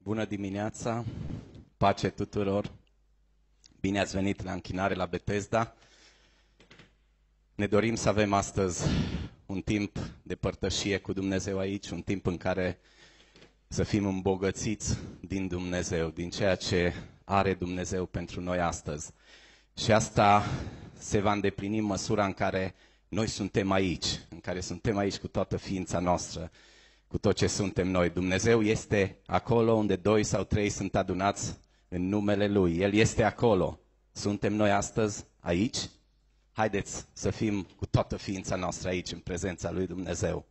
Bună dimineața, pace tuturor, bine ați venit la închinare la Betesda. Ne dorim să avem astăzi un timp de părtășie cu Dumnezeu aici, un timp în care să fim îmbogățiți din Dumnezeu, din ceea ce are Dumnezeu pentru noi astăzi. Și asta se va îndeplini în măsura în care noi suntem aici, în care suntem aici cu toată ființa noastră, cu tot ce suntem noi. Dumnezeu este acolo unde 2 sau 3 sunt adunați în numele Lui. El este acolo. Suntem noi astăzi aici? Haideți să fim cu toată ființa noastră aici, în prezența lui Dumnezeu.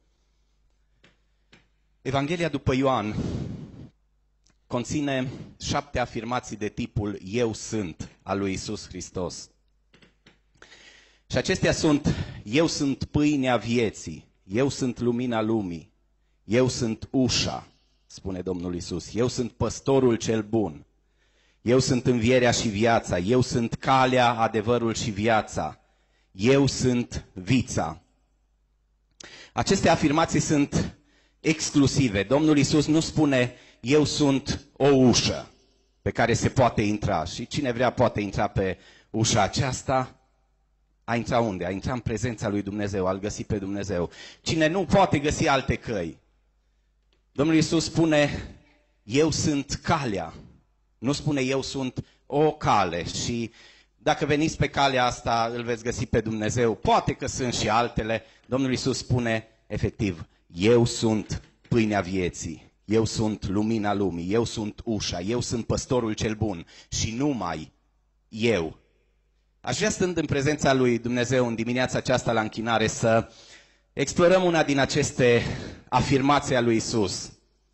Evanghelia după Ioan conține 7 afirmații de tipul Eu sunt al lui Iisus Hristos. Și acestea sunt: Eu sunt pâinea vieții, Eu sunt lumina lumii, Eu sunt ușa, spune Domnul Iisus, Eu sunt păstorul cel bun, Eu sunt învierea și viața, Eu sunt calea, adevărul și viața, Eu sunt vița. Aceste afirmații sunt exclusive. Domnul Iisus nu spune Eu sunt o ușă pe care se poate intra și cine vrea poate intra pe ușa aceasta. A intra unde? A intra în prezența lui Dumnezeu, a-L găsi pe Dumnezeu. Cine nu poate găsi alte căi. Domnul Iisus spune Eu sunt calea. Nu spune Eu sunt o cale și dacă veniți pe calea asta îl veți găsi pe Dumnezeu. Poate că sunt și altele. Domnul Iisus spune efectiv Eu sunt pâinea vieții, Eu sunt lumina lumii, Eu sunt ușa, Eu sunt păstorul cel bun și numai Eu. Aș vrea, stând în prezența lui Dumnezeu în dimineața aceasta la închinare, să explorăm una din aceste afirmații a lui Iisus.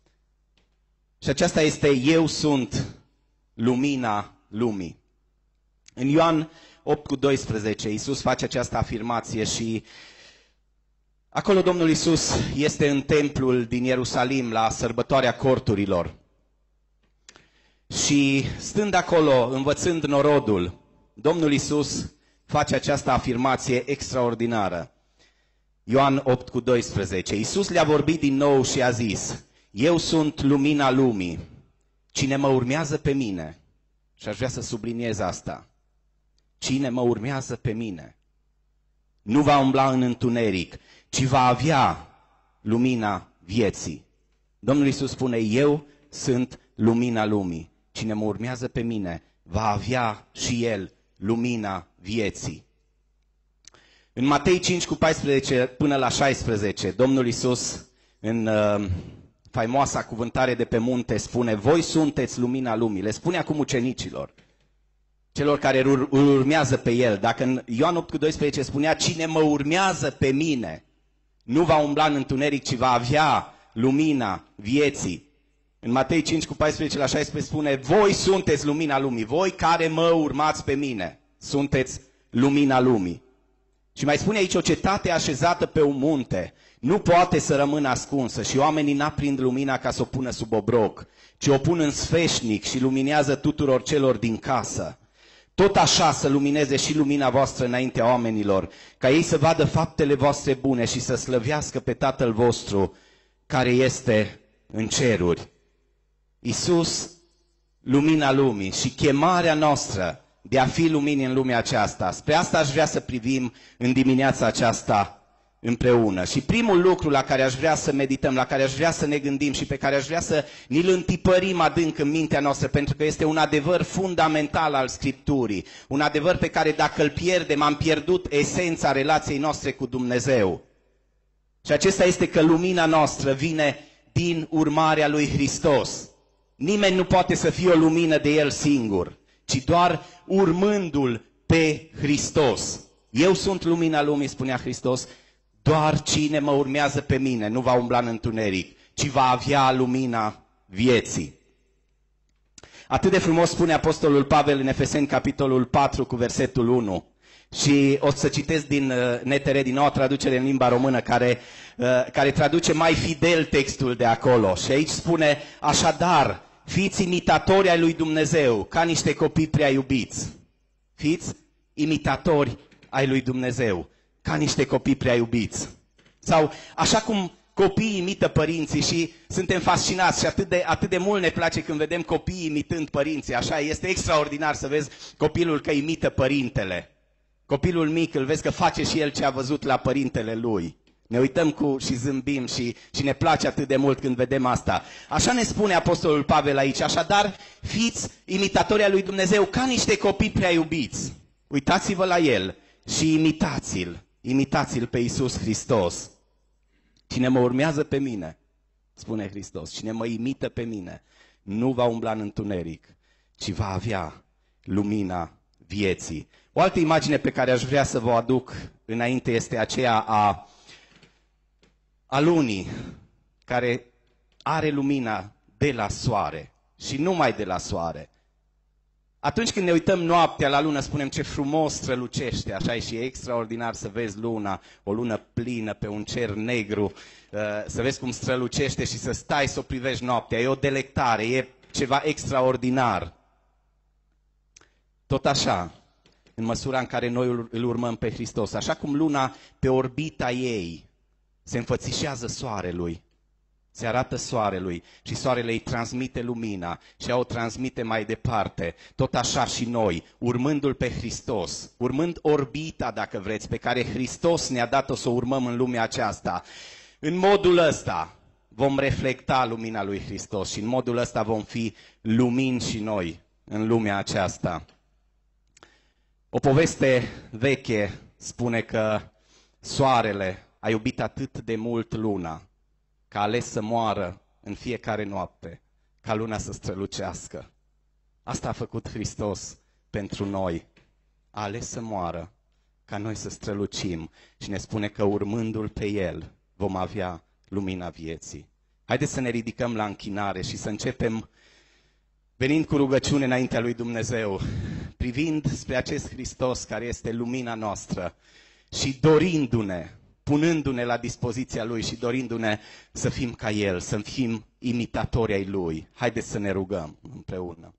Și aceasta este Eu sunt lumina lumii. În Ioan 8:12 Iisus face această afirmație și acolo Domnul Iisus este în templul din Ierusalim la sărbătoarea corturilor. Și stând acolo, învățând norodul, Domnul Iisus face această afirmație extraordinară. Ioan 8:12. Iisus le-a vorbit din nou și a zis: Eu sunt lumina lumii. Cine mă urmează pe mine, și aș vrea să subliniez asta, cine mă urmează pe mine, nu va umbla în întuneric, ci va avea lumina vieții. Domnul Iisus spune: Eu sunt lumina lumii. Cine mă urmează pe mine va avea și el lumina vieții. În Matei 5:14 până la 16, Domnul Iisus, în faimoasa cuvântare de pe munte, spune: Voi sunteți lumina lumii. Le spune acum ucenicilor, celor care îl urmează pe el. Dacă în Ioan 8:12 spunea: Cine mă urmează pe mine nu va umbla în întuneric, ci va avea lumina vieții. În Matei 5:14 la 16 spune: Voi sunteți lumina lumii, voi care mă urmați pe mine, sunteți lumina lumii. Și mai spune aici: O cetate așezată pe un munte nu poate să rămână ascunsă și oamenii n-aprind lumina ca să o pună sub obroc, ci o pun în sfeșnic și luminează tuturor celor din casă. Tot așa să lumineze și lumina voastră înaintea oamenilor, ca ei să vadă faptele voastre bune și să slăvească pe Tatăl vostru care este în ceruri. Iisus, lumina lumii, și chemarea noastră de a fi lumini în lumea aceasta. Spre asta aș vrea să privim în dimineața aceasta împreună. Și primul lucru la care aș vrea să medităm, la care aș vrea să ne gândim și pe care aș vrea să ni-l întipărim adânc în mintea noastră, pentru că este un adevăr fundamental al Scripturii, un adevăr pe care dacă îl pierdem, am pierdut esența relației noastre cu Dumnezeu. Și acesta este că lumina noastră vine din urmarea lui Hristos. Nimeni nu poate să fie o lumină de el singur, ci doar urmându-l pe Hristos. Eu sunt lumina lumii, spunea Hristos, doar cine mă urmează pe mine nu va umbla în întuneric, ci va avea lumina vieții. Atât de frumos spune Apostolul Pavel în Efeseni, capitolul 4, cu versetul 1. Și o să citesc din NTR, din noua traducere în limba română, care traduce mai fidel textul de acolo. Și aici spune: Așadar, fiți imitatori ai lui Dumnezeu, ca niște copii prea iubiți. Fiți imitatori ai lui Dumnezeu, ca niște copii prea iubiți. Sau, așa cum copiii imită părinții și suntem fascinați și atât de mult ne place când vedem copiii imitând părinții. Așa este extraordinar să vezi copilul că imită părintele. Copilul mic îl vezi că face și el ce a văzut la părintele lui. Ne uităm și zâmbim și ne place atât de mult când vedem asta. Așa ne spune Apostolul Pavel aici. Așadar, fiți imitatori ai lui Dumnezeu ca niște copii prea iubiți. Uitați-vă la el și imitați-l. Imitați-l pe Iisus Hristos. Cine mă urmează pe mine, spune Hristos, cine mă imită pe mine, nu va umbla în întuneric, ci va avea lumina vieții. O altă imagine pe care aș vrea să vă aduc înainte este aceea a lunii, care are lumina de la soare și numai de la soare. Atunci când ne uităm noaptea la lună, spunem ce frumos strălucește, așa e și e extraordinar să vezi luna, o lună plină pe un cer negru, să vezi cum strălucește și să stai să o privești noaptea. E o delectare, e ceva extraordinar. Tot așa, în măsura în care noi îl urmăm pe Hristos, așa cum luna pe orbita ei se înfățișează soarelui, se arată soarelui și soarele îi transmite lumina și ea o transmite mai departe. Tot așa și noi, urmându-L pe Hristos, urmând orbita, dacă vreți, pe care Hristos ne-a dat-o să o urmăm în lumea aceasta, în modul ăsta vom reflecta lumina lui Hristos și în modul ăsta vom fi lumini și noi în lumea aceasta. O poveste veche spune că soarele a iubit atât de mult luna, că a ales să moară în fiecare noapte, ca luna să strălucească. Asta a făcut Hristos pentru noi. A ales să moară ca noi să strălucim și ne spune că urmându-L pe El vom avea lumina vieții. Haideți să ne ridicăm la închinare și să începem venind cu rugăciune înaintea lui Dumnezeu, privind spre acest Hristos care este lumina noastră și dorindu-ne, punându-ne la dispoziția Lui și dorindu-ne să fim ca El, să fim imitatori ai Lui. Haideți să ne rugăm împreună.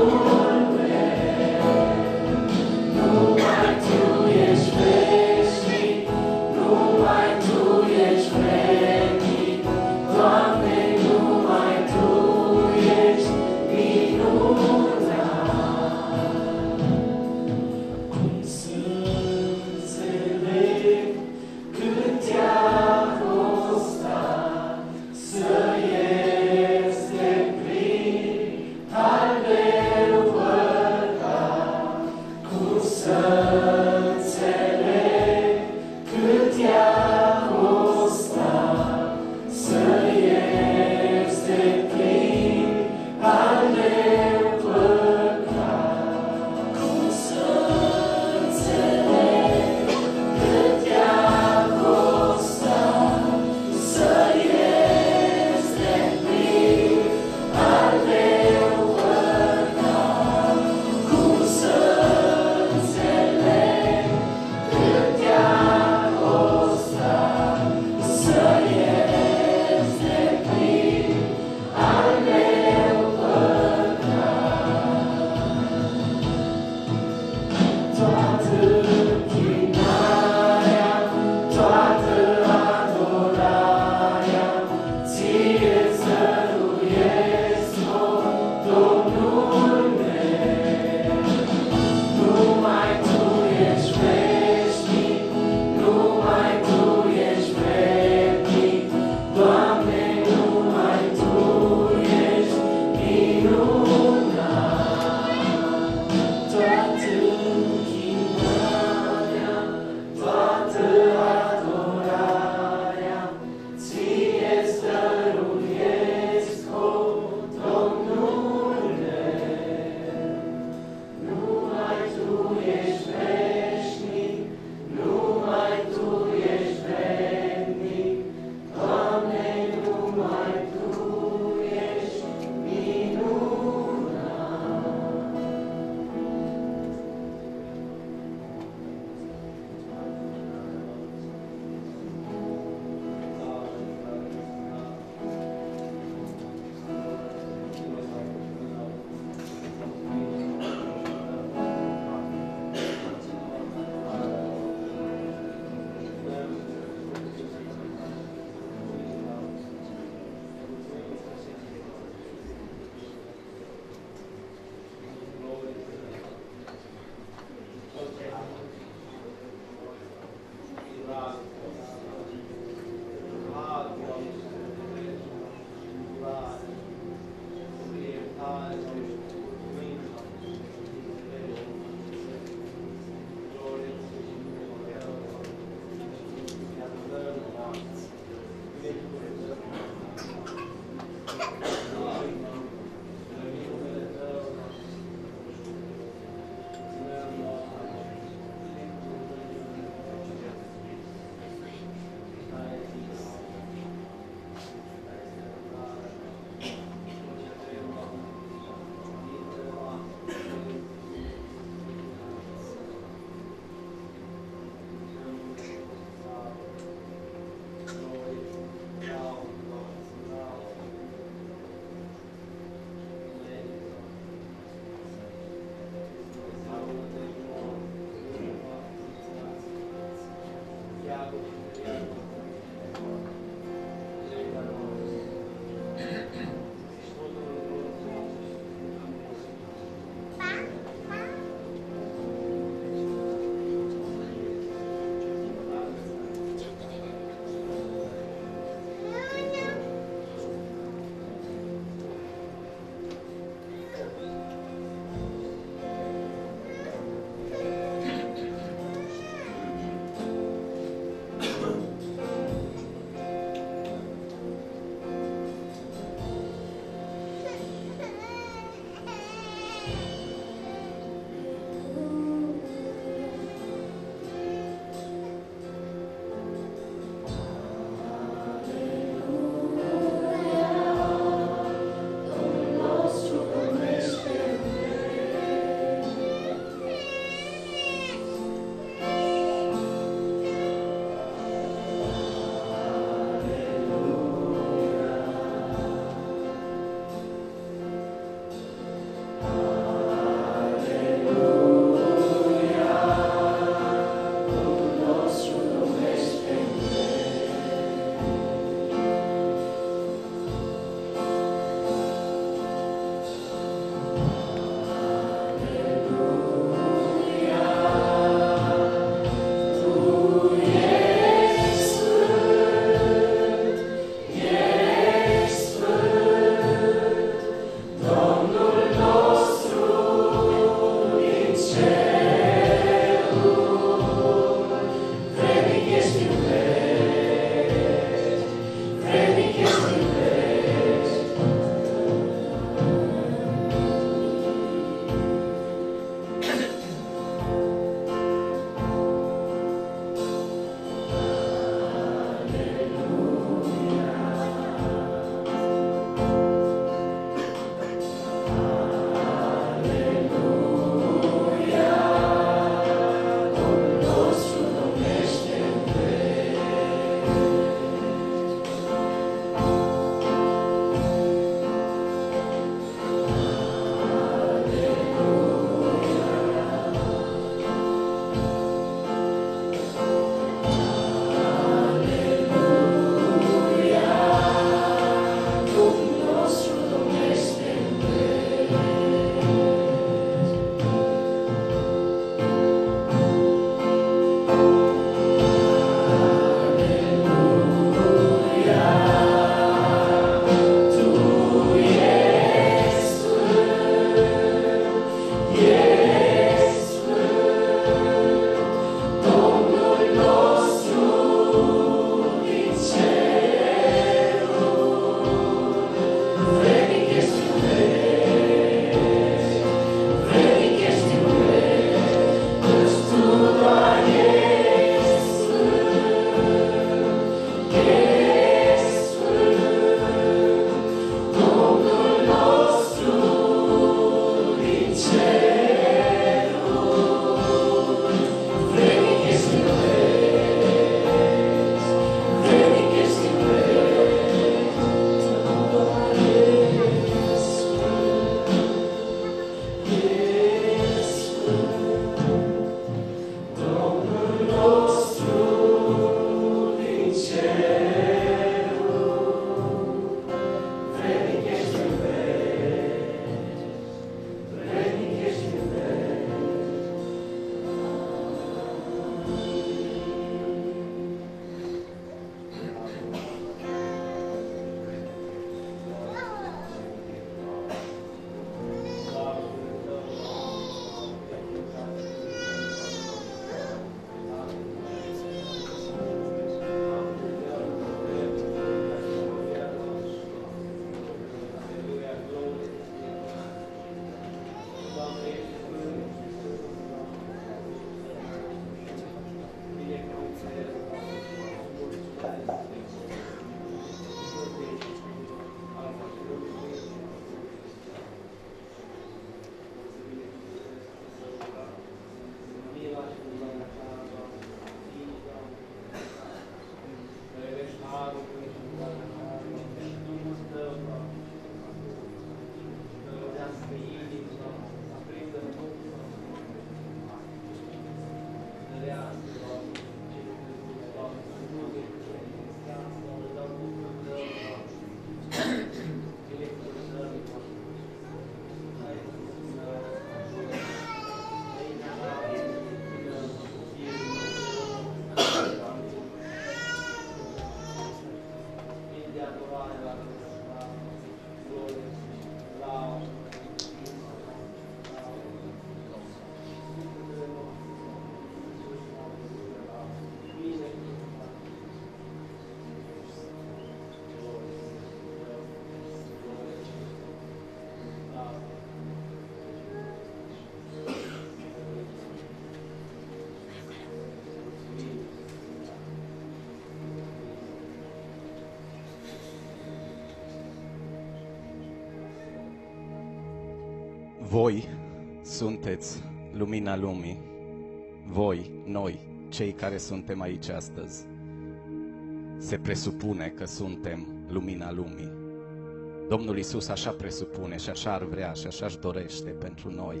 Voi sunteți lumina lumii. Voi, noi, cei care suntem aici astăzi. Se presupune că suntem lumina lumii. Domnul Iisus așa presupune și așa ar vrea și așa își dorește pentru noi.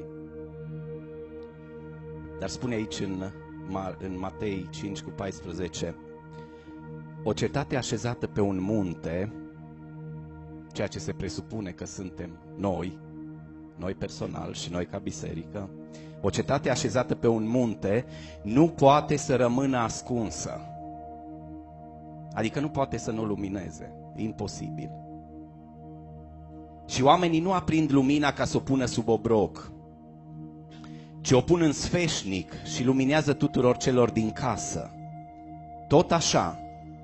Dar spune aici în Matei 5:14: o cetate așezată pe un munte, ceea ce se presupune că suntem noi personal și noi ca biserică, o cetate așezată pe un munte nu poate să rămână ascunsă. Adică nu poate să nu lumineze. E imposibil. Și oamenii nu aprind lumina ca să o pună sub obroc, ci o pun în sfeșnic și luminează tuturor celor din casă. Tot așa,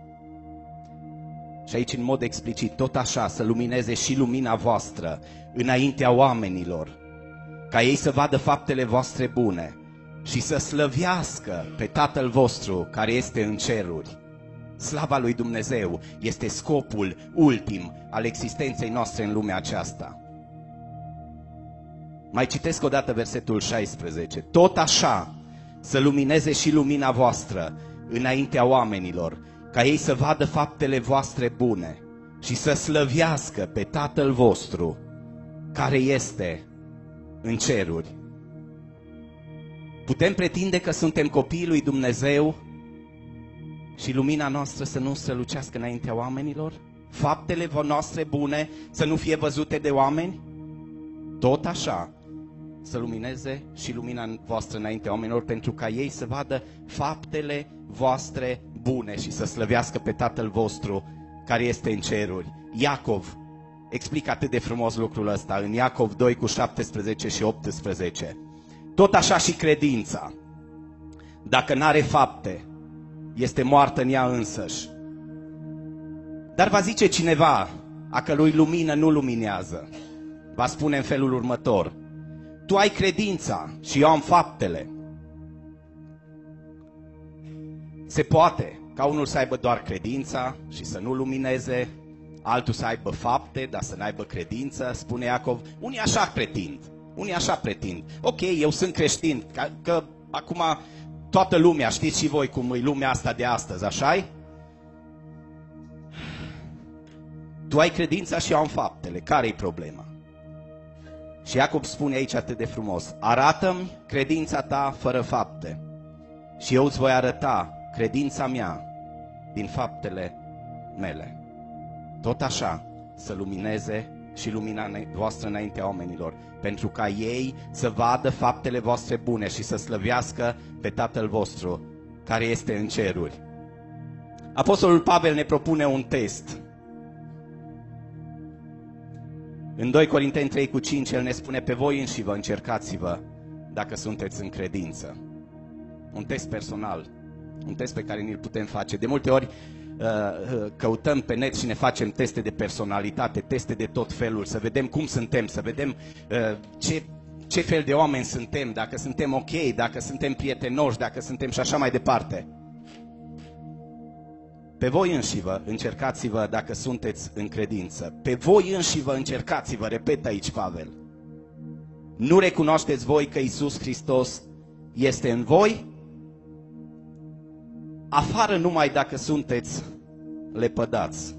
și aici în mod explicit, tot așa să lumineze și lumina voastră înaintea oamenilor, ca ei să vadă faptele voastre bune și să slăvească pe Tatăl vostru care este în ceruri. Slava lui Dumnezeu este scopul ultim al existenței noastre în lumea aceasta. Mai citesc o dată versetul 16. Tot așa să lumineze și lumina voastră înaintea oamenilor, ca ei să vadă faptele voastre bune și să slăvească pe Tatăl vostru care este în ceruri. Putem pretinde că suntem copiii lui Dumnezeu și lumina noastră să nu strălucească înaintea oamenilor? Faptele noastre bune să nu fie văzute de oameni? Tot așa să lumineze și lumina voastră înaintea oamenilor, pentru ca ei să vadă faptele voastre bune și să slăvească pe Tatăl vostru care este în ceruri. Iacov explică atât de frumos lucrul ăsta în Iacov 2:17 și 18. Tot așa și credința, dacă n-are fapte, este moartă în ea însăși. Dar va zice cineva, a cărui lumină nu luminează, va spune în felul următor: tu ai credința și eu am faptele. Se poate ca unul să aibă doar credința și să nu lumineze, altul să aibă fapte, dar să n-aibă credință, spune Iacov. Unii așa pretind. Ok, eu sunt creștin, că acum toată lumea, știți și voi cum e lumea asta de astăzi, așa-i? Tu ai credința și eu am faptele, care-i problema? Și Iacov spune aici atât de frumos: arată-mi credința ta fără fapte și eu îți voi arăta credința mea din faptele mele. Tot așa să lumineze și lumina voastră înaintea oamenilor, pentru ca ei să vadă faptele voastre bune și să slăvească pe Tatăl vostru care este în ceruri. Apostolul Pavel ne propune un test. În 2 Corinteni 3:5 el ne spune: pe voi înși vă încercați-vă dacă sunteți în credință. Un test personal, un test pe care ni-l putem face. De multe ori căutăm pe net și ne facem teste de personalitate, teste de tot felul, să vedem cum suntem, să vedem ce fel de oameni suntem, dacă suntem ok, dacă suntem prietenoși, dacă suntem și așa mai departe. Pe voi înșivă încercați-vă dacă sunteți în credință. Pe voi înșivă încercați-vă, repet aici Pavel. Nu recunoașteți voi că Iisus Hristos este în voi? Afară numai dacă sunteți lepădați.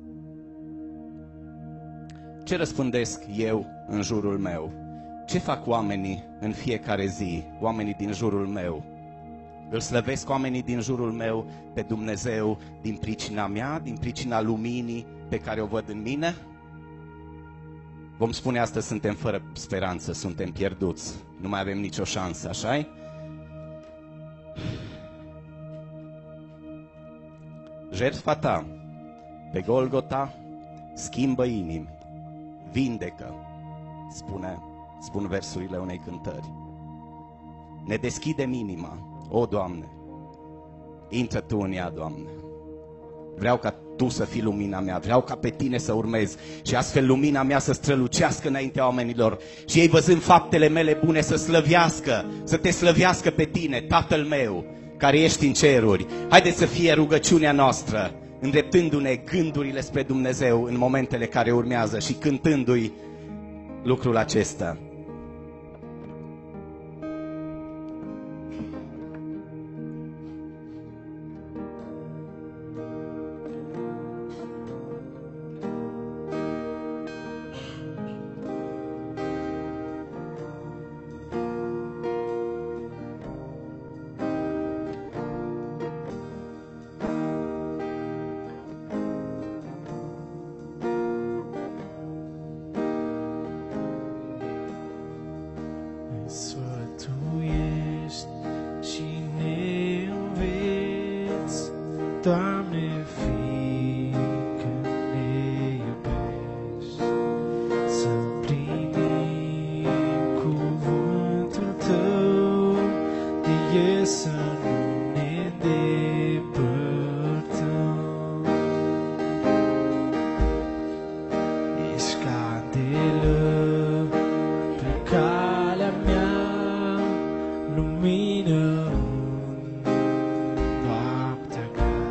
Ce răspândesc eu în jurul meu? Ce fac oamenii în fiecare zi, oamenii din jurul meu? Îl slăvesc oamenii din jurul meu pe Dumnezeu din pricina mea, din pricina luminii pe care o văd în mine? Vom spune astăzi: suntem fără speranță, suntem pierduți, nu mai avem nicio șansă, așa-i? Jertfa ta pe Golgota schimbă inimi, vindecă, spun versurile unei cântări. Ne deschidem inima, o, Doamne, intră Tu în ea, Doamne. Vreau ca Tu să fii lumina mea, vreau ca pe Tine să urmez și astfel lumina mea să strălucească înaintea oamenilor și ei văzând faptele mele bune să slăvească, să Te slăvească pe Tine, Tatăl meu, care ești în ceruri. Haideți să fie rugăciunea noastră, îndreptându-ne gândurile spre Dumnezeu în momentele care urmează și cântându-i lucrul acesta. Sfătuiești și ne înveți, Doamne, fiindcă ne iubești, să împlinim cuvântul Tău, de El să nu ne îndepărtăm. Ești candelă pe calea mea, lumină în noaptea grea,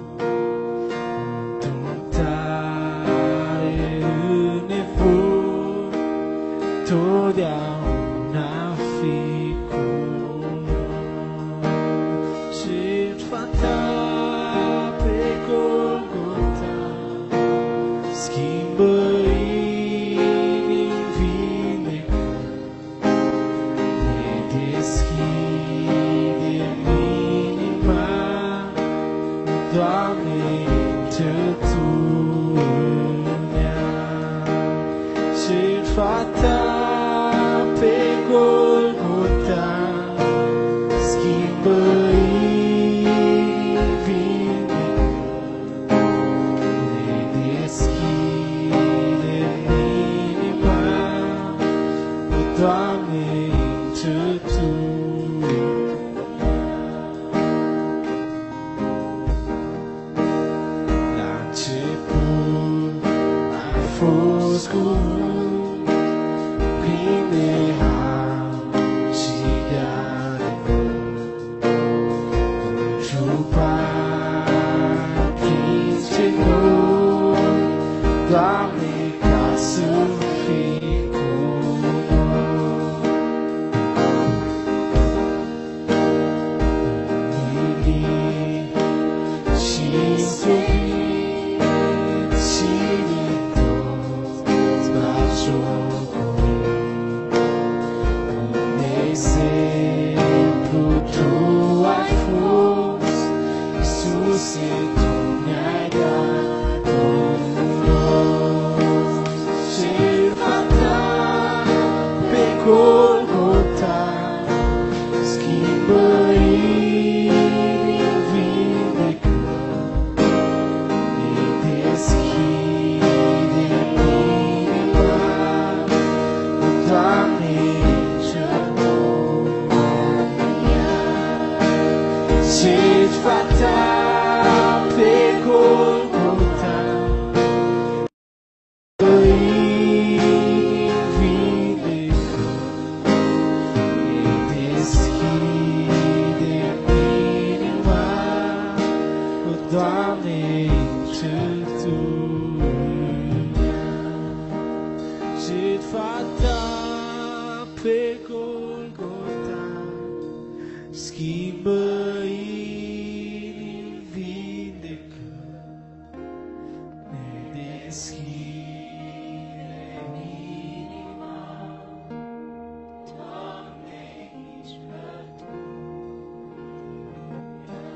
întruntare în nevoi, totdeauna fi cu noi. Jertfa Ta pe Golgota schimbă inimi, vindecă, ne deschidem inima, Doamne, intră Tu în ea. Jertfa Ta pe Golgota schimbă inimi, vindecă, ne deschidem inima, Doamne, intră Tu în ea. La început a fost cuvânt, plin de har și de adevăr, întrupat prins ce noi, Doamne, ca să fii cu noi. Iubit și sfânt și din toți batjocorit, un exemplu Tu ai fost, Iisuse, Tu ne-ai dat în noi. Jertfa Ta pe Golgota schimbă inimi, vindecă, ne deschidem inima, Doamne, intră Tu în ea. Jertfa Ta pe Golgota inimi, vindecă, ne deschidem inima, Doamne, intră Tu în ea. Jertfa Ta pe Golgota schimbă inimi, vindecă, ne deschidem inima, Doamne, intră Tu în ea.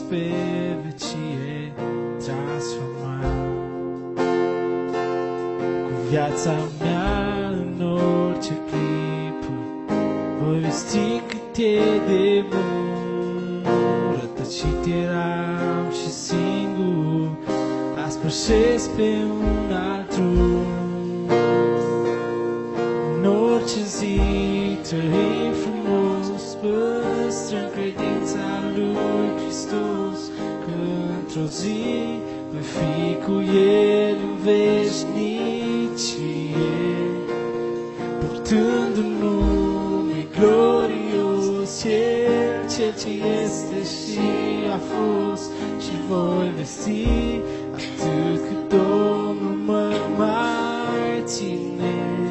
pe vecie transformat. Cu viața mea în orice clipă voi vesti cât e de bun. Rătăcit eram și singur, azi pășesc pe un alt drum. În orice zi trăim frumos, păstrăm credința lui Hristos, că într-o zi voi fi cu El în veșnicie, purtând un nume glorios, El cel ce este și a fost, și voi vesti atât cât Domnul mă mai ține.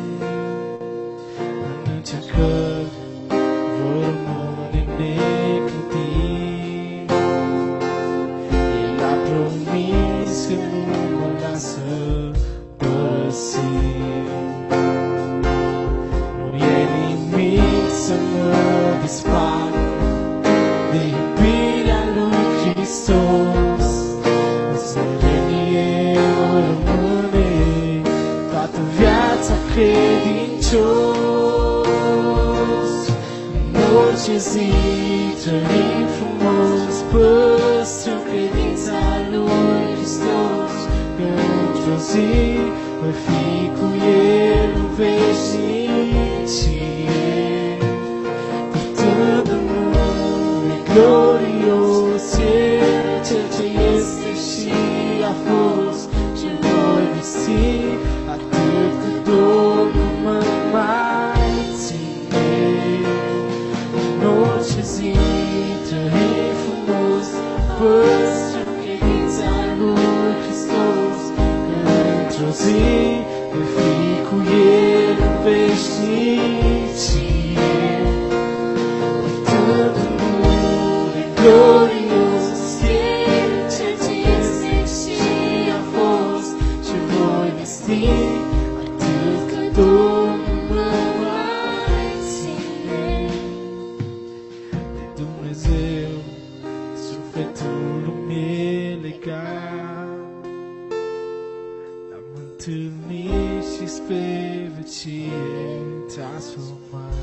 În încercări voi rămâne neclintit, El a promis că nu mă lasă părăsit. Nu e nimic să mă despartă de iubirea lui Hristos. Însă în El voi rămâne toată viața credincios. În orice zi trăim frumos, păstrăm credința lui Hristos, că într-o zi voi fi cu El în veșnicie, purtând un nume glorios, El cel ce este și a fost, și voi vesti atât cât Domnul mă mai ține. În orice zi trăim frumos, păstrăm credința lui Hristos, că într-o zi voi fi cu El în veșnicie, purtând un nume glorios, El cel ce este și a fost, și voi vesti atât cât Domnul mă mai ține. De Dumnezeu sufletul îmi e legat, L-am întâlnit și spre vecie transformat.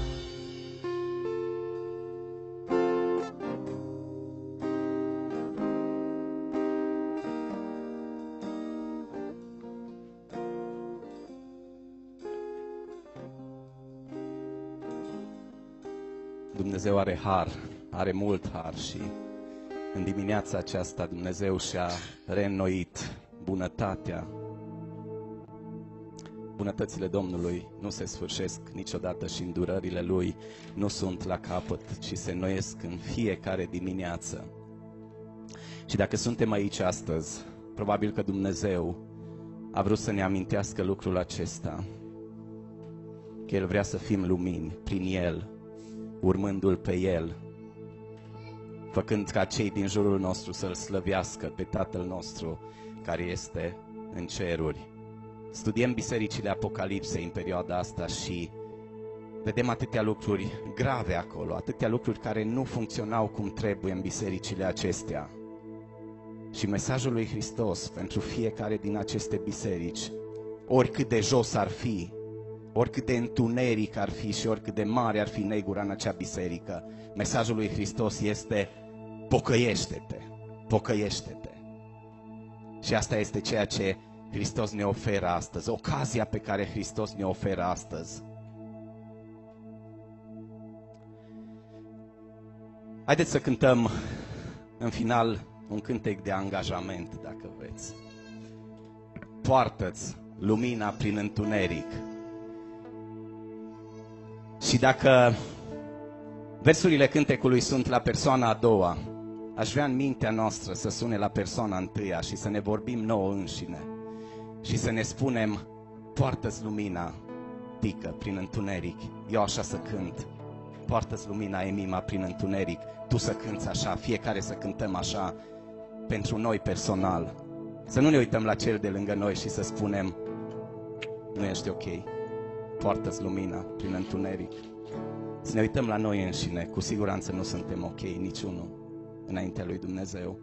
Dumnezeu are har, are mult har și în dimineața aceasta Dumnezeu și-a reînnoit bunătatea. Bunătățile Domnului nu se sfârșesc niciodată și îndurările Lui nu sunt la capăt, ci se înnoiesc în fiecare dimineață. Și dacă suntem aici astăzi, probabil că Dumnezeu a vrut să ne amintească lucrul acesta, că El vrea să fim lumini prin El, urmându-L pe El, făcând ca cei din jurul nostru să-L slăvească pe Tatăl nostru care este în ceruri. Studiem bisericile Apocalipsei în perioada asta și vedem atâtea lucruri grave acolo, atâtea lucruri care nu funcționau cum trebuie în bisericile acestea. Și mesajul lui Hristos pentru fiecare din aceste biserici, oricât de jos ar fi, oricât de întuneric ar fi și oricât de mare ar fi negura în acea biserică, mesajul lui Hristos este: pocăiește-te, pocăiește-te. Și asta este ceea ce Hristos ne oferă astăzi, ocazia pe care Hristos ne oferă astăzi. Haideți să cântăm în final un cântec de angajament, dacă vreți. Poartă-ți lumina prin întuneric. Și dacă versurile cântecului sunt la persoana a doua, aș vrea în mintea noastră să sune la persoana întâia și să ne vorbim nouă înșine și să ne spunem: poartă-ți lumina, Tică, prin întuneric. Eu așa să cânt. Poartă-ți lumina, Emima, prin întuneric. Tu să cânți așa, fiecare să cântăm așa, pentru noi personal. Să nu ne uităm la cel de lângă noi și să spunem: nu ești ok. Poartă-ți lumina prin întuneric. Să ne uităm la noi înșine, cu siguranță nu suntem ok niciunul. înaintea lui Dumnezeu.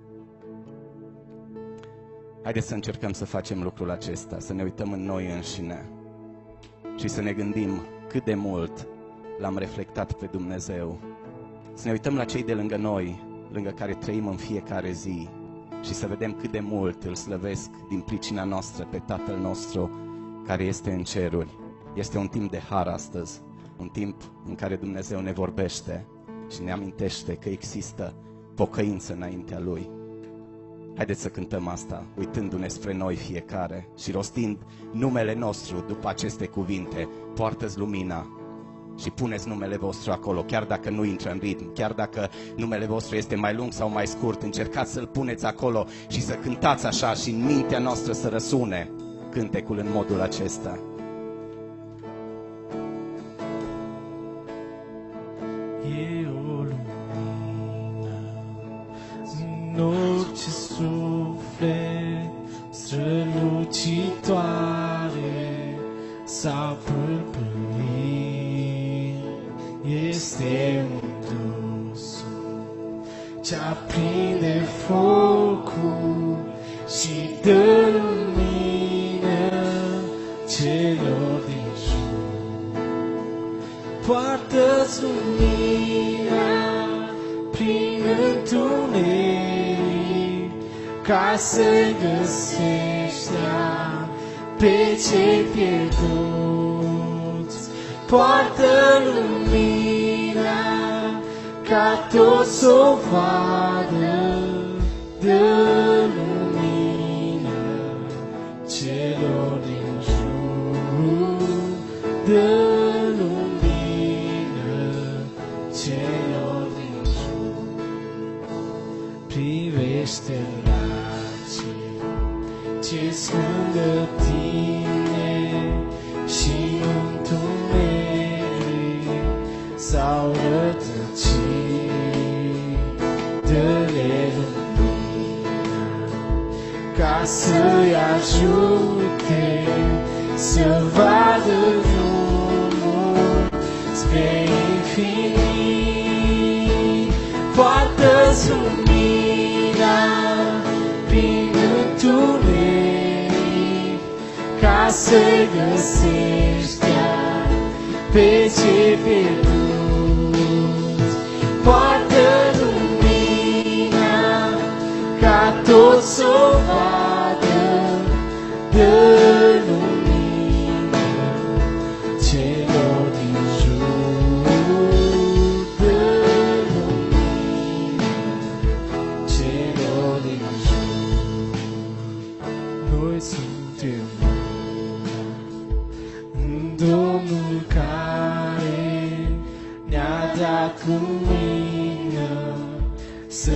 Haideți să încercăm să facem lucrul acesta, să ne uităm în noi înșine și să ne gândim cât de mult l-am reflectat pe Dumnezeu. Să ne uităm la cei de lângă noi, lângă care trăim în fiecare zi și să vedem cât de mult îl slăvesc din pricina noastră pe Tatăl nostru care este în ceruri. Este un timp de har astăzi, un timp în care Dumnezeu ne vorbește și ne amintește că există pocăință înaintea Lui. Haideți să cântăm asta, uitându-ne spre noi fiecare și rostind numele nostru după aceste cuvinte. Poartă-ți lumina și puneți numele vostru acolo, chiar dacă nu intră în ritm, chiar dacă numele vostru este mai lung sau mai scurt, încercați să-l puneți acolo și să cântați așa și în mintea noastră să răsune cântecul în modul acesta. E o lumină în orice suflet strălucitoare s-a pâlpâit. Este un dus ce aprinde focul și dă lumină celor din jur. Poartă-ți lumina prin întuneric ca să găsești pe cei pierduți. Poartă lumina ca toți să o vadă, dă lumină celor din jur, dă lumină celor din jur. Privește la ce-ți lângă tine și întuneric s-au rătăcit, dă-le lumina ca să-i ajute să vadă drumul spre infinit. Poartă-ți lumina prin întuneric ca să-i găsești pe cei pierduți. Poartă lumina ca toți să o vadă, dă lumină celor din jur, dă lumină celor din jur. Noi suntem în Domnul care ne-a dat lumină să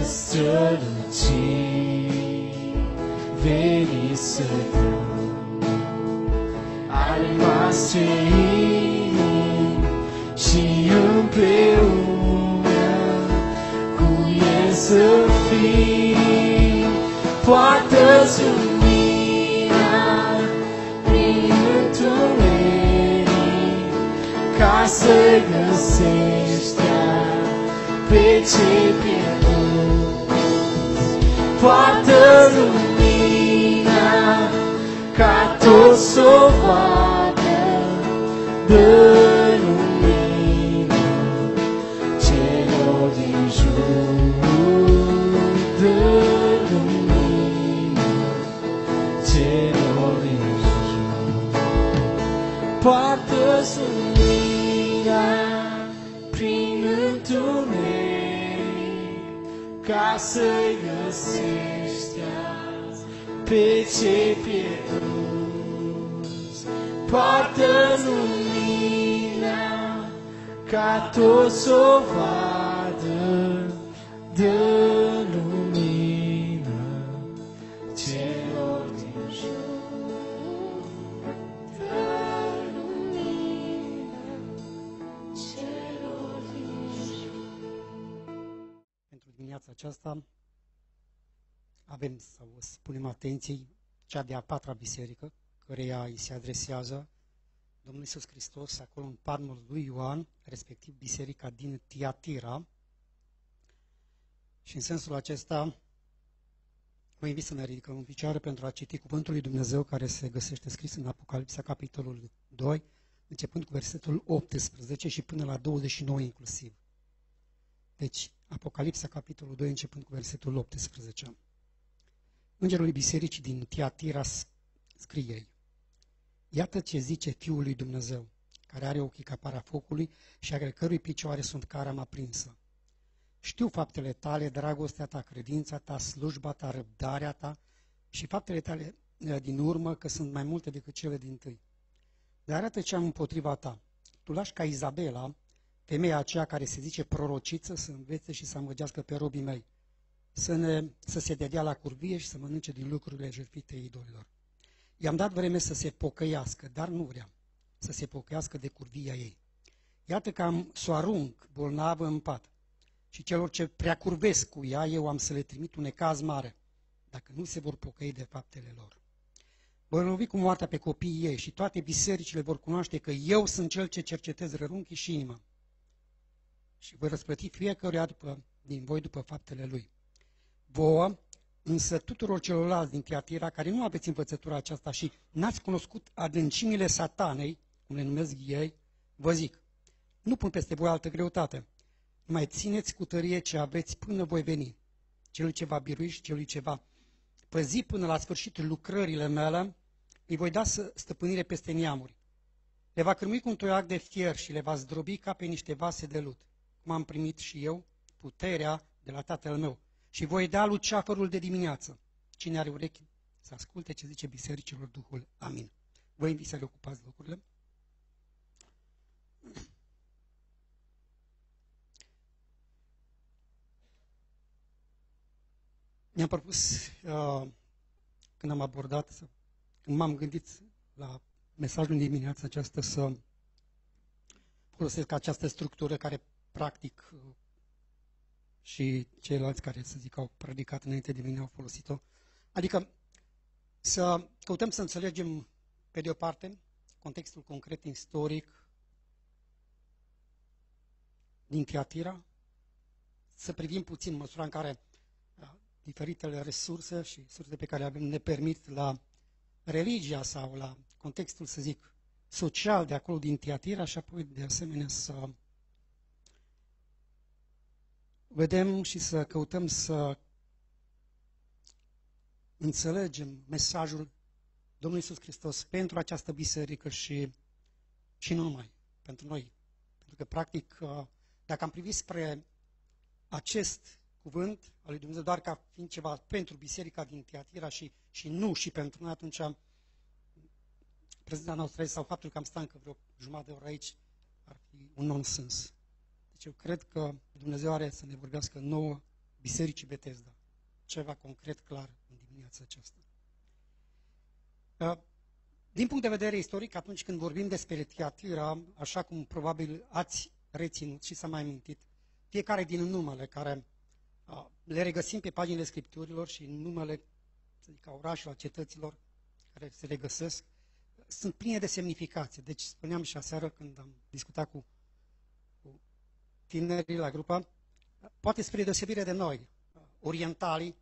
strălucim, veni să dăm ale noastre inimi și împreună cu El să fim. Poartă-ți lumina prin întuneric ca să găsești pe cei pierduți. Poartă lumina ca toți să o vadă, dă lumină celor din jur, dă lumină celor din jur. Poartă-ți lumina prin întuneric ca să-i găsești pe cei pierduți. Poartă lumina ca toți să o vadă, dă lumină celor din jur, dă lumină celor din jur. Pentru dimineața aceasta avem să o spunem atenției cea de-a patra biserică, căreia îi se adresează Domnul Iisus Hristos, acolo în palmul lui Ioan, respectiv biserica din Tiatira. Și Și în sensul acesta, vă invit să ne ridicăm în picioare pentru a citi Cuvântul lui Dumnezeu care se găsește scris în Apocalipsa, capitolul 2, începând cu versetul 18 și până la 29 inclusiv. Deci, Apocalipsa, capitolul 2, începând cu versetul 18. Îngerul bisericii din Tiatira scrie ei: Iată ce zice Fiul lui Dumnezeu, care are ochii ca para focului și ale cărui picioare sunt carama aprinsă. Știu faptele tale, dragostea ta, credința ta, slujba ta, răbdarea ta și faptele tale din urmă, că sunt mai multe decât cele dintâi. Dar arată ce am împotriva ta. Tu lași ca Izabela, femeia aceea care se zice prorociță, să învețe și să amăgească pe robii mei, să se dedea la curvie și să mănânce din lucrurile jertfite idolilor. I-am dat vreme să se pocăiască, dar nu vrea să se pocăiască de curvia ei. Iată că am să o arunc bolnavă în pat și celor ce prea curvesc cu ea, eu am să le trimit un necaz mare, dacă nu se vor pocăi de faptele lor. Voi lovi cu moartea pe copiii ei și toate bisericile vor cunoaște că eu sunt cel ce cercetez rărunchii și inima. Și voi răsplăti fiecăruia din voi după faptele lui. Vouă, însă tuturor celorlalți din Tiatira, care nu aveți învățătura aceasta și n-ați cunoscut adâncimile satanei, cum le numesc ei, vă zic, nu pun peste voi altă greutate. Mai țineți cu tărie ce aveți până voi veni. Celui ce va birui și celui ce va păzi până la sfârșitul lucrările mele, îi voi da stăpânire peste neamuri. Le va cârmui cu un toiac de fier și le va zdrobi ca pe niște vase de lut, cum am primit și eu puterea de la Tatăl meu. Și voi da lui ceafărul de dimineață. Cine are urechi să asculte ce zice bisericilor Duhul. Amin. Vă invit să le ocupați locurile. Mi-am propus, când am abordat, când m-am gândit la mesajul din dimineața aceasta, să folosesc această structură care, practic, și ceilalți care, să zic, au predicat înainte de mine au folosit-o. Adică să căutăm să înțelegem, pe de o parte, contextul concret istoric din Tiatira, să privim puțin măsura în care diferitele resurse și surse pe care le avem ne permit la religia sau la contextul, să zic, social de acolo din Tiatira și apoi, de asemenea, să vedem și să căutăm să înțelegem mesajul Domnului Iisus Hristos pentru această biserică și nu numai, pentru noi. Pentru că, practic, dacă am privit spre acest cuvânt al lui Dumnezeu doar ca fiind ceva pentru biserica din Tiatira și nu și pentru noi, atunci prezența noastră aici sau faptul că am stat încă vreo jumătate de oră aici ar fi un nonsens. Deci eu cred că Dumnezeu are să ne vorbească nouă bisericii Betesda. Ceva concret, clar, în dimineața aceasta. Din punct de vedere istoric, atunci când vorbim despre Tiatira, așa cum probabil ați reținut și s-a mai amintit, fiecare din numele care le regăsim pe paginile Scripturilor și numele, să zic, a orașelor, a cetăților care se regăsesc, sunt pline de semnificație. Deci spuneam și aseară când am discutat cu tinerii la grupă, poate spre deosebire de noi, orientalii,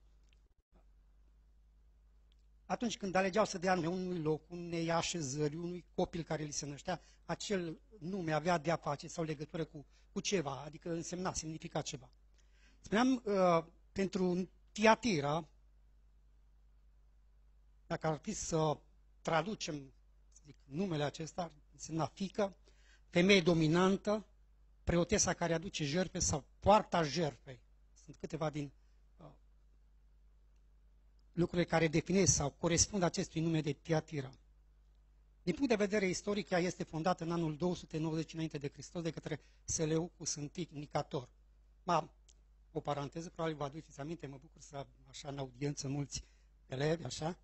atunci când alegeau să dea nume unui loc, unei așezări, unui copil care li se năștea, acel nume avea de-a face sau legătură cu ceva, adică însemna, semnifica ceva. Spuneam, pentru Tiatira, dacă ar fi să traducem, să zic, numele acesta, însemna fiică, femeie dominantă, preotesa care aduce jertfe sau poarta jertfei. Sunt câteva din lucrurile care definesc sau corespund acestui nume de Tiatira. Din punct de vedere istoric, ea este fondată în anul 290 înainte de Hristos de către Seleucus I Nicator. O paranteză, probabil vă aduceți aminte, mă bucur să așa în audiență mulți elevi, așa.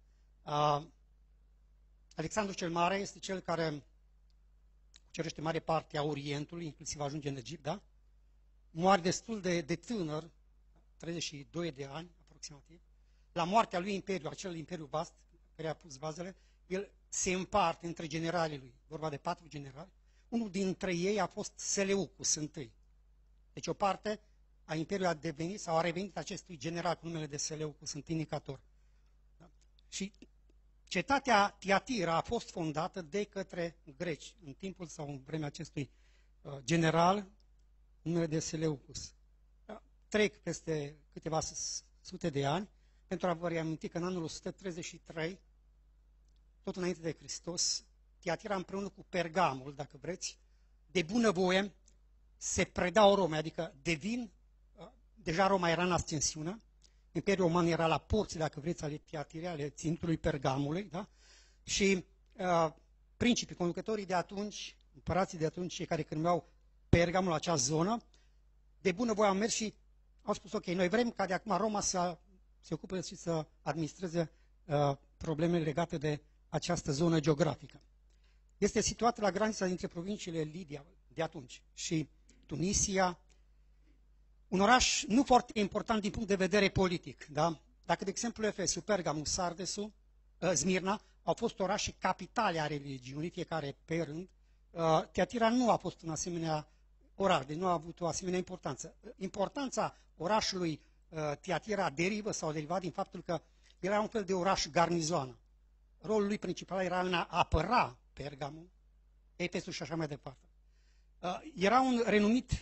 Alexandru cel Mare este cel care cucerește mare parte a Orientului, inclusiv ajunge în Egipt, da? Moare destul de tânăr, 32 de ani aproximativ. La moartea lui imperiu, acel imperiu vast care a pus bazele, el se împarte între generalii lui, vorba de 4 generali. Unul dintre ei a fost Seleucus I. Deci o parte a Imperiului a devenit sau a revenit acestui general cu numele de Seleucus, sunt indicator. Da? Și cetatea Tiatira a fost fondată de către greci în timpul sau în vremea acestui general numele de Seleucus. Da? Trec peste câteva sute de ani pentru a vă reaminti că în anul 133, tot înainte de Hristos, Tiatira împreună cu Pergamul, dacă vreți, de bunăvoie se predau Romei, adică deja Roma era în ascensiune, Imperiul Roman era la porți, dacă vreți, ale Tiatirei, ale ținutului Pergamului, da? Și principii, conducătorii de atunci, împărații de atunci, cei care cârmeau Pergamul, acea zonă, de bunăvoie au mers și au spus, ok, noi vrem ca de acum Roma să se ocupe și să administreze problemele legate de această zonă geografică. Este situată la granița dintre provinciile Lidia de atunci și Tunisia, un oraș nu foarte important din punct de vedere politic. Da? Dacă, de exemplu, Efesul, Pergamul, Sardesul, Smirna au fost orașe capitale a religiunii, fiecare pe rând, Tiatira nu a fost un asemenea oraș, deci nu a avut o asemenea importanță. Importanța orașului Tiatira derivă sau deriva din faptul că era un fel de oraș garnizoană. Rolul lui principal era în a apăra Pergamul, Efesul și așa mai departe. Era un renumit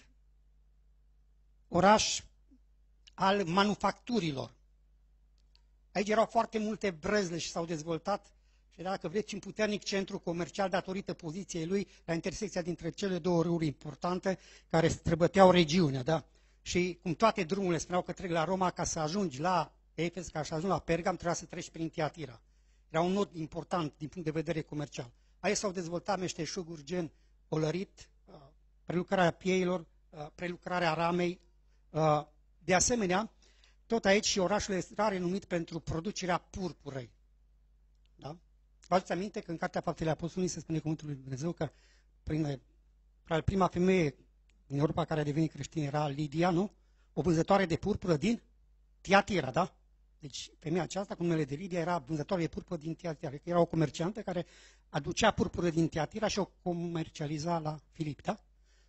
oraș al manufacturilor. Aici erau foarte multe brezle și s-au dezvoltat și dacă vreți un puternic centru comercial datorită poziției lui la intersecția dintre cele două râuri importante care străbăteau regiunea. Da? Și cum toate drumurile spuneau că trec la Roma, ca să ajungi la Efes, ca să ajungi la Pergam, trebuia să treci prin Tiatira. Era un nod important din punct de vedere comercial. Aici s-au dezvoltat meșteșuguri gen olărit, prelucrarea pieilor, prelucrarea ramei. De asemenea, tot aici și orașul era renumit pentru producerea purpurei. Da? Vă aduceți aminte că în Cartea Faptele Apostolului se spune cuvântul lui Dumnezeu că prima femeie din Europa care a devenit creștină era Lidia, nu? O vânzătoare de purpură din Tiatira, da? Deci femeia aceasta, cu numele de Lidia, era vânzătoare de purpură din Tiatira. Era o comerciantă care aducea purpură din Tiatira și o comercializa la Filip, da?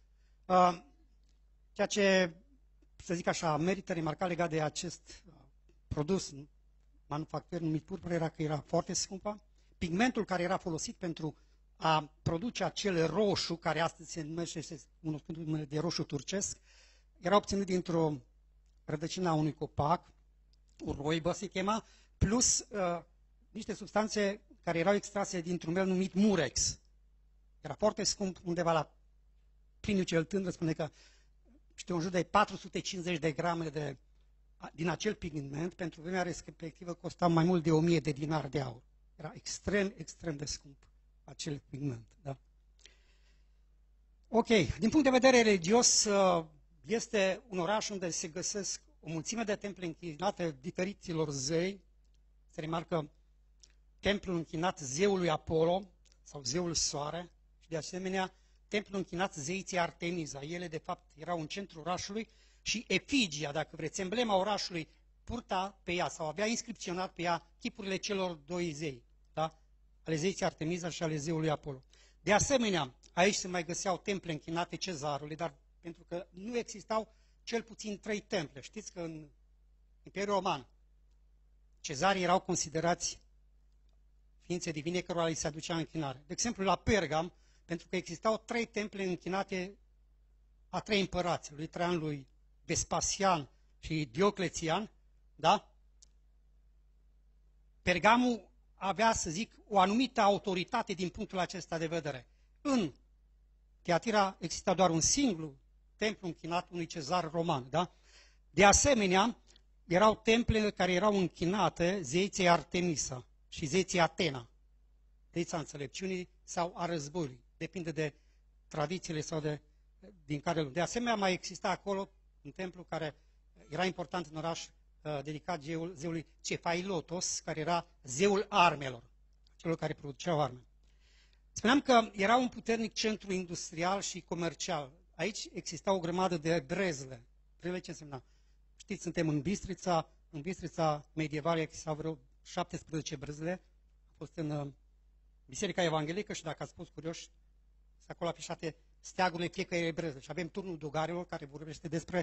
Ceea ce, să zic așa, merită remarcat legat de acest produs manufacturier numit purpură era că era foarte scumpă. Pigmentul care era folosit pentru a produce acel roșu, care astăzi se numește, este cunoscut numele de roșu turcesc, era obținut dintr-o rădăcină a unui copac, uroibă se chema, plus niște substanțe care erau extrase dintr-un mel numit murex. Era foarte scump, undeva la Pliniu cel Tânăr spune că în jur de 450 de grame din acel pigment, pentru vremea respectivă costa mai mult de 1000 de dinari de aur. Era extrem, extrem de scump acel pigment. Da? Ok, din punct de vedere religios, este un oraș unde se găsesc o mulțime de temple închinate diferiților zei. Se remarcă templul închinat zeului Apollo sau zeul Soare și de asemenea templul închinat zeiței Artemisa. Ele, de fapt, erau în centrul orașului și efigia, dacă vreți, emblema orașului, purta pe ea sau avea inscripționat pe ea chipurile celor doi zei, da? Ale zeiței Artemisa și ale zeului Apollo. De asemenea, aici se mai găseau temple închinate cezarului, dar pentru că nu existau cel puțin 3 temple. Știți că în Imperiul Roman cezarii erau considerați ființe divine cărora li se aducea închinare. De exemplu, la Pergam, pentru că existau 3 temple închinate a 3 împărați, lui Traian, lui Vespasian și Dioclețian, da? Pergamul avea, să zic, o anumită autoritate din punctul acesta de vedere. În Tiatira exista doar un singur templu închinat unui cezar roman, da? De asemenea, erau temple care erau închinate zeiței Artemisa și zeiței Atena, zeița înțelepciunii sau a războiului. Depinde de tradițiile sau din care. De asemenea, mai exista acolo un templu care era important în oraș, dedicat zeului Cefailotos, care era zeul armelor, celor care produceau arme. Spuneam că era un puternic centru industrial și comercial. Aici exista o grămadă de brezle. Brezle ce însemna? Știți, suntem în Bistrița medievală existau vreo 17 brezle. A fost în Biserica Evanghelică și dacă ați fost curioși, sunt acolo afișate steagurile fiecare brezle. Și avem turnul Dogarilor care vorbește despre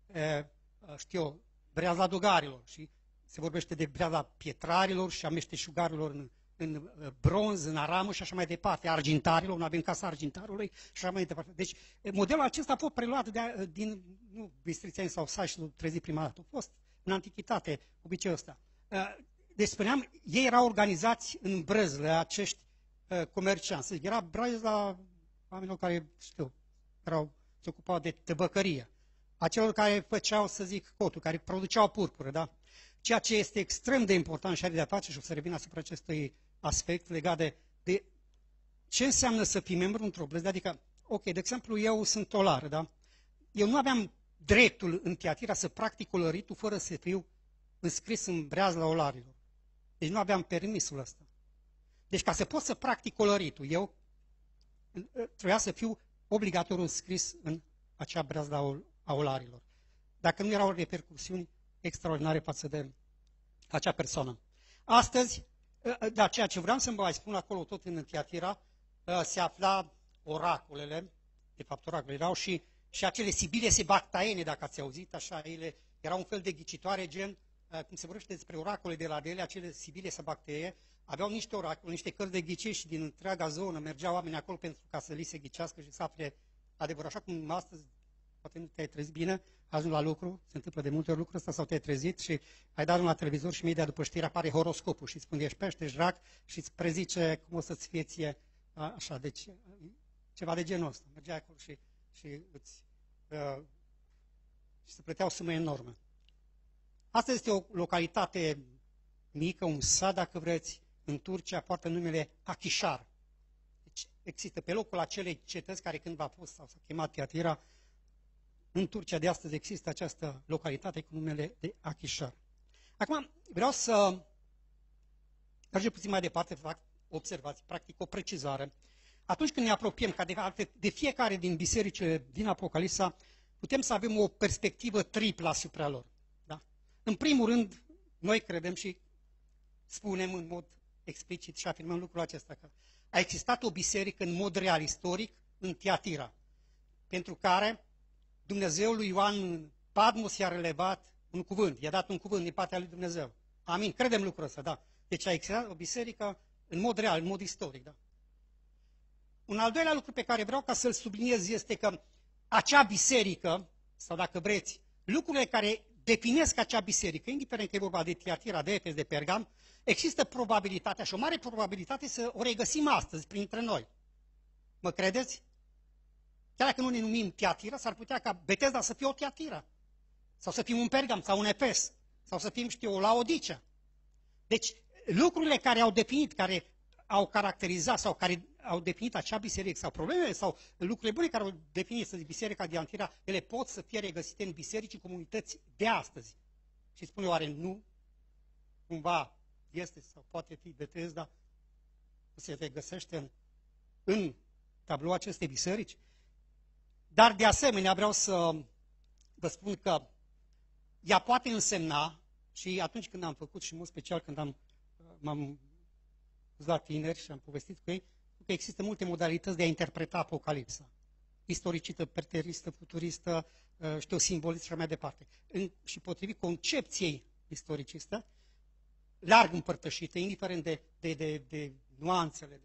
știu eu, breaza dugarilor și se vorbește de breaza pietrarilor și a meșteșugarilor în bronz, în aramă și așa mai departe, argintarilor, noi avem casa argintarului și așa mai departe. Deci modelul acesta a fost preluat din Bistrițeni sau Saș și trezit prima dată. A fost în antichitate obiceiul ăsta. Deci spuneam, ei erau organizați în brăzle, acești comercianți. Era brăzla oamenilor care, știu, se ocupau de tăbăcărie, a celor care făceau, să zic, cotul, care produceau purpură, da? Ceea ce este extrem de important și are de-a face, și o să revin asupra acestui aspect legat de ce înseamnă să fii membru într-o brăzdă. Adică, ok, de exemplu, eu sunt olar, da? Eu nu aveam dreptul în Tiatira să practic coloritul fără să fiu înscris în breazla olarilor. Deci nu aveam permisul ăsta. Deci ca să pot să practic coloritul, eu trebuia să fiu obligatoriu înscris în acea breazla a olarilor. Dacă nu erau repercusiuni extraordinare față de acea persoană. Astăzi, dar ceea ce vreau să vă mai spun acolo, tot în Tiatira, se afla oracolele, de fapt oracolele erau și acele sibile sebactaiene, dacă ați auzit, așa, ele erau un fel de ghicitoare, gen, cum se vorbește despre oracole de la Dele, acele sibile sebactaiene, aveau niște oracole, niște cărți de ghiciri și din întreaga zonă mergeau oamenii acolo pentru ca să li se ghicească și să afle adevărul. Așa cum astăzi, poate nu te-ai trezit bine, ajung la lucru, se întâmplă de multe ori lucrul ăsta, sau te-ai trezit și ai dat la televizor și imediat după știri apare horoscopul și îți spune ești pește, ești rac și îți prezice cum o să-ți fie ție, așa, deci ceva de genul ăsta. Mergeai acolo și se plăteau sume enorme. Asta este o localitate mică, un sat, dacă vreți, în Turcia, poartă numele Akhisar. Deci există pe locul acelei cetăți care cândva a fost sau s-a chemat Tiatira. În Turcia de astăzi există această localitate cu numele de Akhisar. Acum vreau să mergem puțin mai departe, fac observații, practic o precizare. Atunci când ne apropiem ca de fiecare din bisericile din Apocalipsa, putem să avem o perspectivă triplă asupra lor. Da? În primul rând, noi credem și spunem în mod explicit și afirmăm lucrul acesta, că a existat o biserică în mod real, istoric, în Tiatira, pentru care Dumnezeu lui Ioan în Patmos i-a relevat un cuvânt, i-a dat un cuvânt din partea lui Dumnezeu. Amin, credem lucrul ăsta, da. Deci a existat o biserică în mod real, în mod istoric, da. Un al doilea lucru pe care vreau ca să-l subliniez este că acea biserică, sau dacă vreți, lucrurile care definesc acea biserică, indiferent că e vorba de Tiatira, de Efes, de Pergam, există probabilitatea și o mare probabilitate să o regăsim astăzi printre noi. Mă credeți? Chiar dacă nu ne numim Tiatira, s-ar putea ca Betesda să fie o Tiatira, sau să fim un Pergam, sau un Efes, sau să fim, știu, o Laodicea. Deci, lucrurile care au definit, care au caracterizat sau care au definit acea biserică, sau problemele sau lucrurile bune care au definit, să zic, biserica de Tiatira, ele pot să fie regăsite în biserici, în comunități de astăzi. Și spune oare nu? Cumva este sau poate fi Betesda, se regăsește în tabloul acestei biserici? Dar de asemenea vreau să vă spun că ea poate însemna, și atunci când am făcut, și în mod special când m-am dus la tineri și am povestit cu ei, că există multe modalități de a interpreta Apocalipsa. Istoricistă, preteristă, futuristă, știu, simbolistă și așa mai departe. Și potrivit concepției istoricistă, larg împărtășită, indiferent de nuanțele,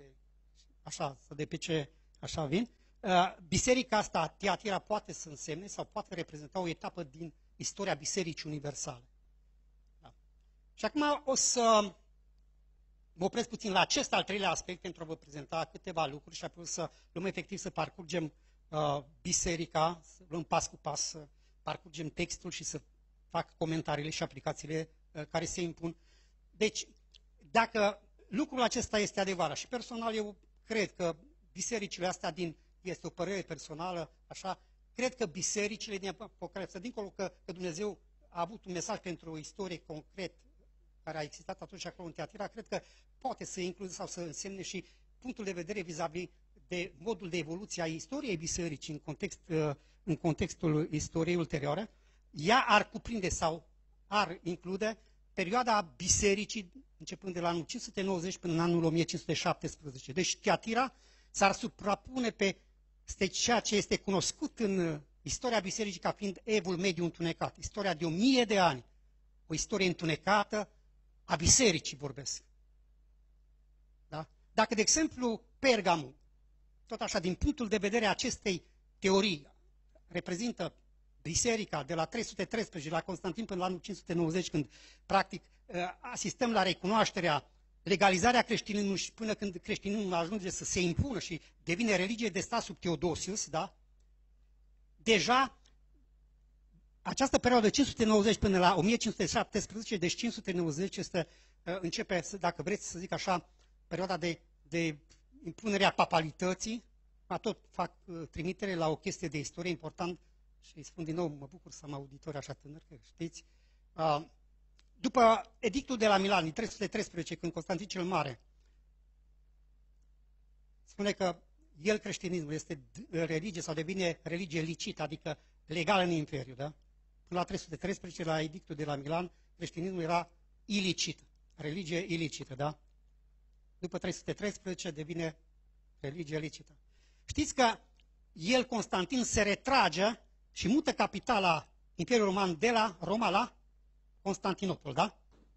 de pe ce așa vin, biserica asta, Tiatira, poate să însemne sau poate reprezenta o etapă din istoria Bisericii Universale. Da. Și acum o să mă opresc puțin la acest al treilea aspect pentru a vă prezenta câteva lucruri și apoi să luăm efectiv să parcurgem biserica, să luăm pas cu pas, să parcurgem textul și să fac comentariile și aplicațiile care se impun. Deci, dacă lucrul acesta este adevărat și personal eu cred că bisericile astea este o părere personală, așa, cred că bisericile din Apocalipsa, dincolo că Dumnezeu a avut un mesaj pentru o istorie concret care a existat atunci acolo în Tiatira, cred că poate să includă sau să însemne și punctul de vedere vis-a-vis de modul de evoluție a istoriei bisericii în contextul istoriei ulterioare. Ea ar cuprinde sau ar include perioada bisericii începând de la anul 590 până în anul 1517. Deci Tiatira s-ar suprapune pe ceea ce este cunoscut în istoria bisericii ca fiind evul mediu întunecat, istoria de 1000 de ani, o istorie întunecată a bisericii vorbesc. Da? Dacă, de exemplu, Pergamul, tot așa, din punctul de vedere a acestei teorii, reprezintă biserica de la 313 la Constantin până la anul 590, când, practic, asistăm la recunoașterea, legalizarea creștinismului și până când creștinismul ajunge să se impună și devine religie de stat sub Teodosius, da? Deja, această perioadă 590 până la 1517, deci 590 este, începe, dacă vreți să zic așa, perioada de impunerea papalității. Tot fac trimitere la o chestie de istorie important și îi spun din nou, mă bucur să am auditori așa tânări, că știți. După edictul de la Milan, din 313, când Constantin cel Mare spune că el, creștinismul, este religie sau devine religie licită, adică legală în Imperiu, da? Până la 313, la edictul de la Milan, creștinismul era ilicit, religie ilicită, da? După 313 devine religie licită. Știți că el, Constantin, se retrage și mută capitala Imperiului Roman de la Roma la Constantinopol, da?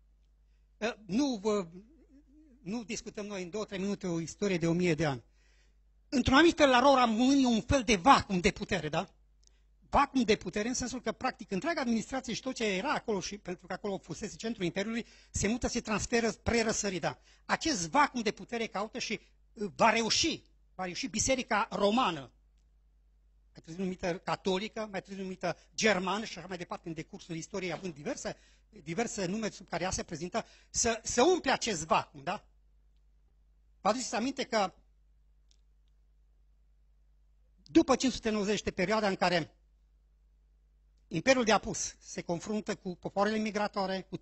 Nu discutăm noi în 2-3 minute o istorie de 1000 de ani. Într-un anumit fel, la Roma rămâne un fel de vacuum de putere, da? Vacuum de putere în sensul că, practic, întreaga administrație și tot ce era acolo, și pentru că acolo fusese centrul Imperiului, se mută, se transferă spre răsărit, da? Acest vacuum de putere caută și va reuși Biserica Romană, mai târziu numită catolică, mai târziu numită germană și așa mai departe, în decursul istoriei, având diverse nume sub care ea se prezintă, să umple acest vacuum, da? Vă aduceți aminte că după 590 este perioada în care Imperiul de Apus se confruntă cu popoarele migratoare, cu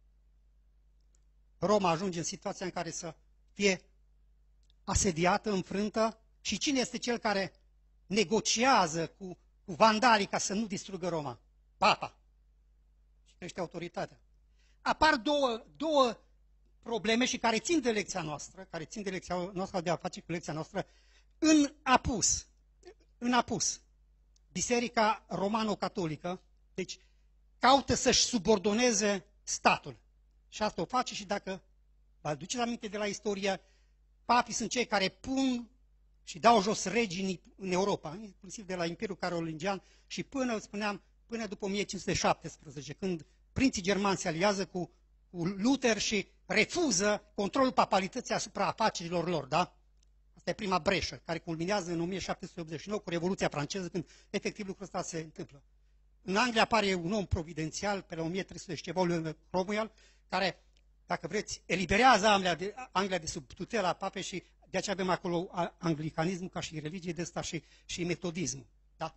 Roma ajunge în situația în care să fie asediată, înfrântă, și cine este cel care negociază cu vandalii ca să nu distrugă Roma? Papa. Și crește autoritatea. Apar două probleme și care țin de lecția noastră, de a face cu lecția noastră. În Apus, Biserica Romano-Catolică, deci caută să-și subordoneze statul. Și asta o face și dacă vă aduceți aminte de la istorie, papii sunt cei care pun și dau jos regii în Europa, inclusiv de la Imperiul Carolingian și până după 1517, când prinții germani se aliază cu Luther și refuză controlul papalității asupra afacerilor lor, da? Asta e prima breșă, care culminează în 1789 cu Revoluția franceză, când efectiv lucrul ăsta se întâmplă. În Anglia apare un om providențial, pe la 1300 și ceva, Cromwell, care, dacă vreți, eliberează Anglia de sub tutela papei și de aceea avem acolo anglicanismul ca și religie de asta și metodismul. Da?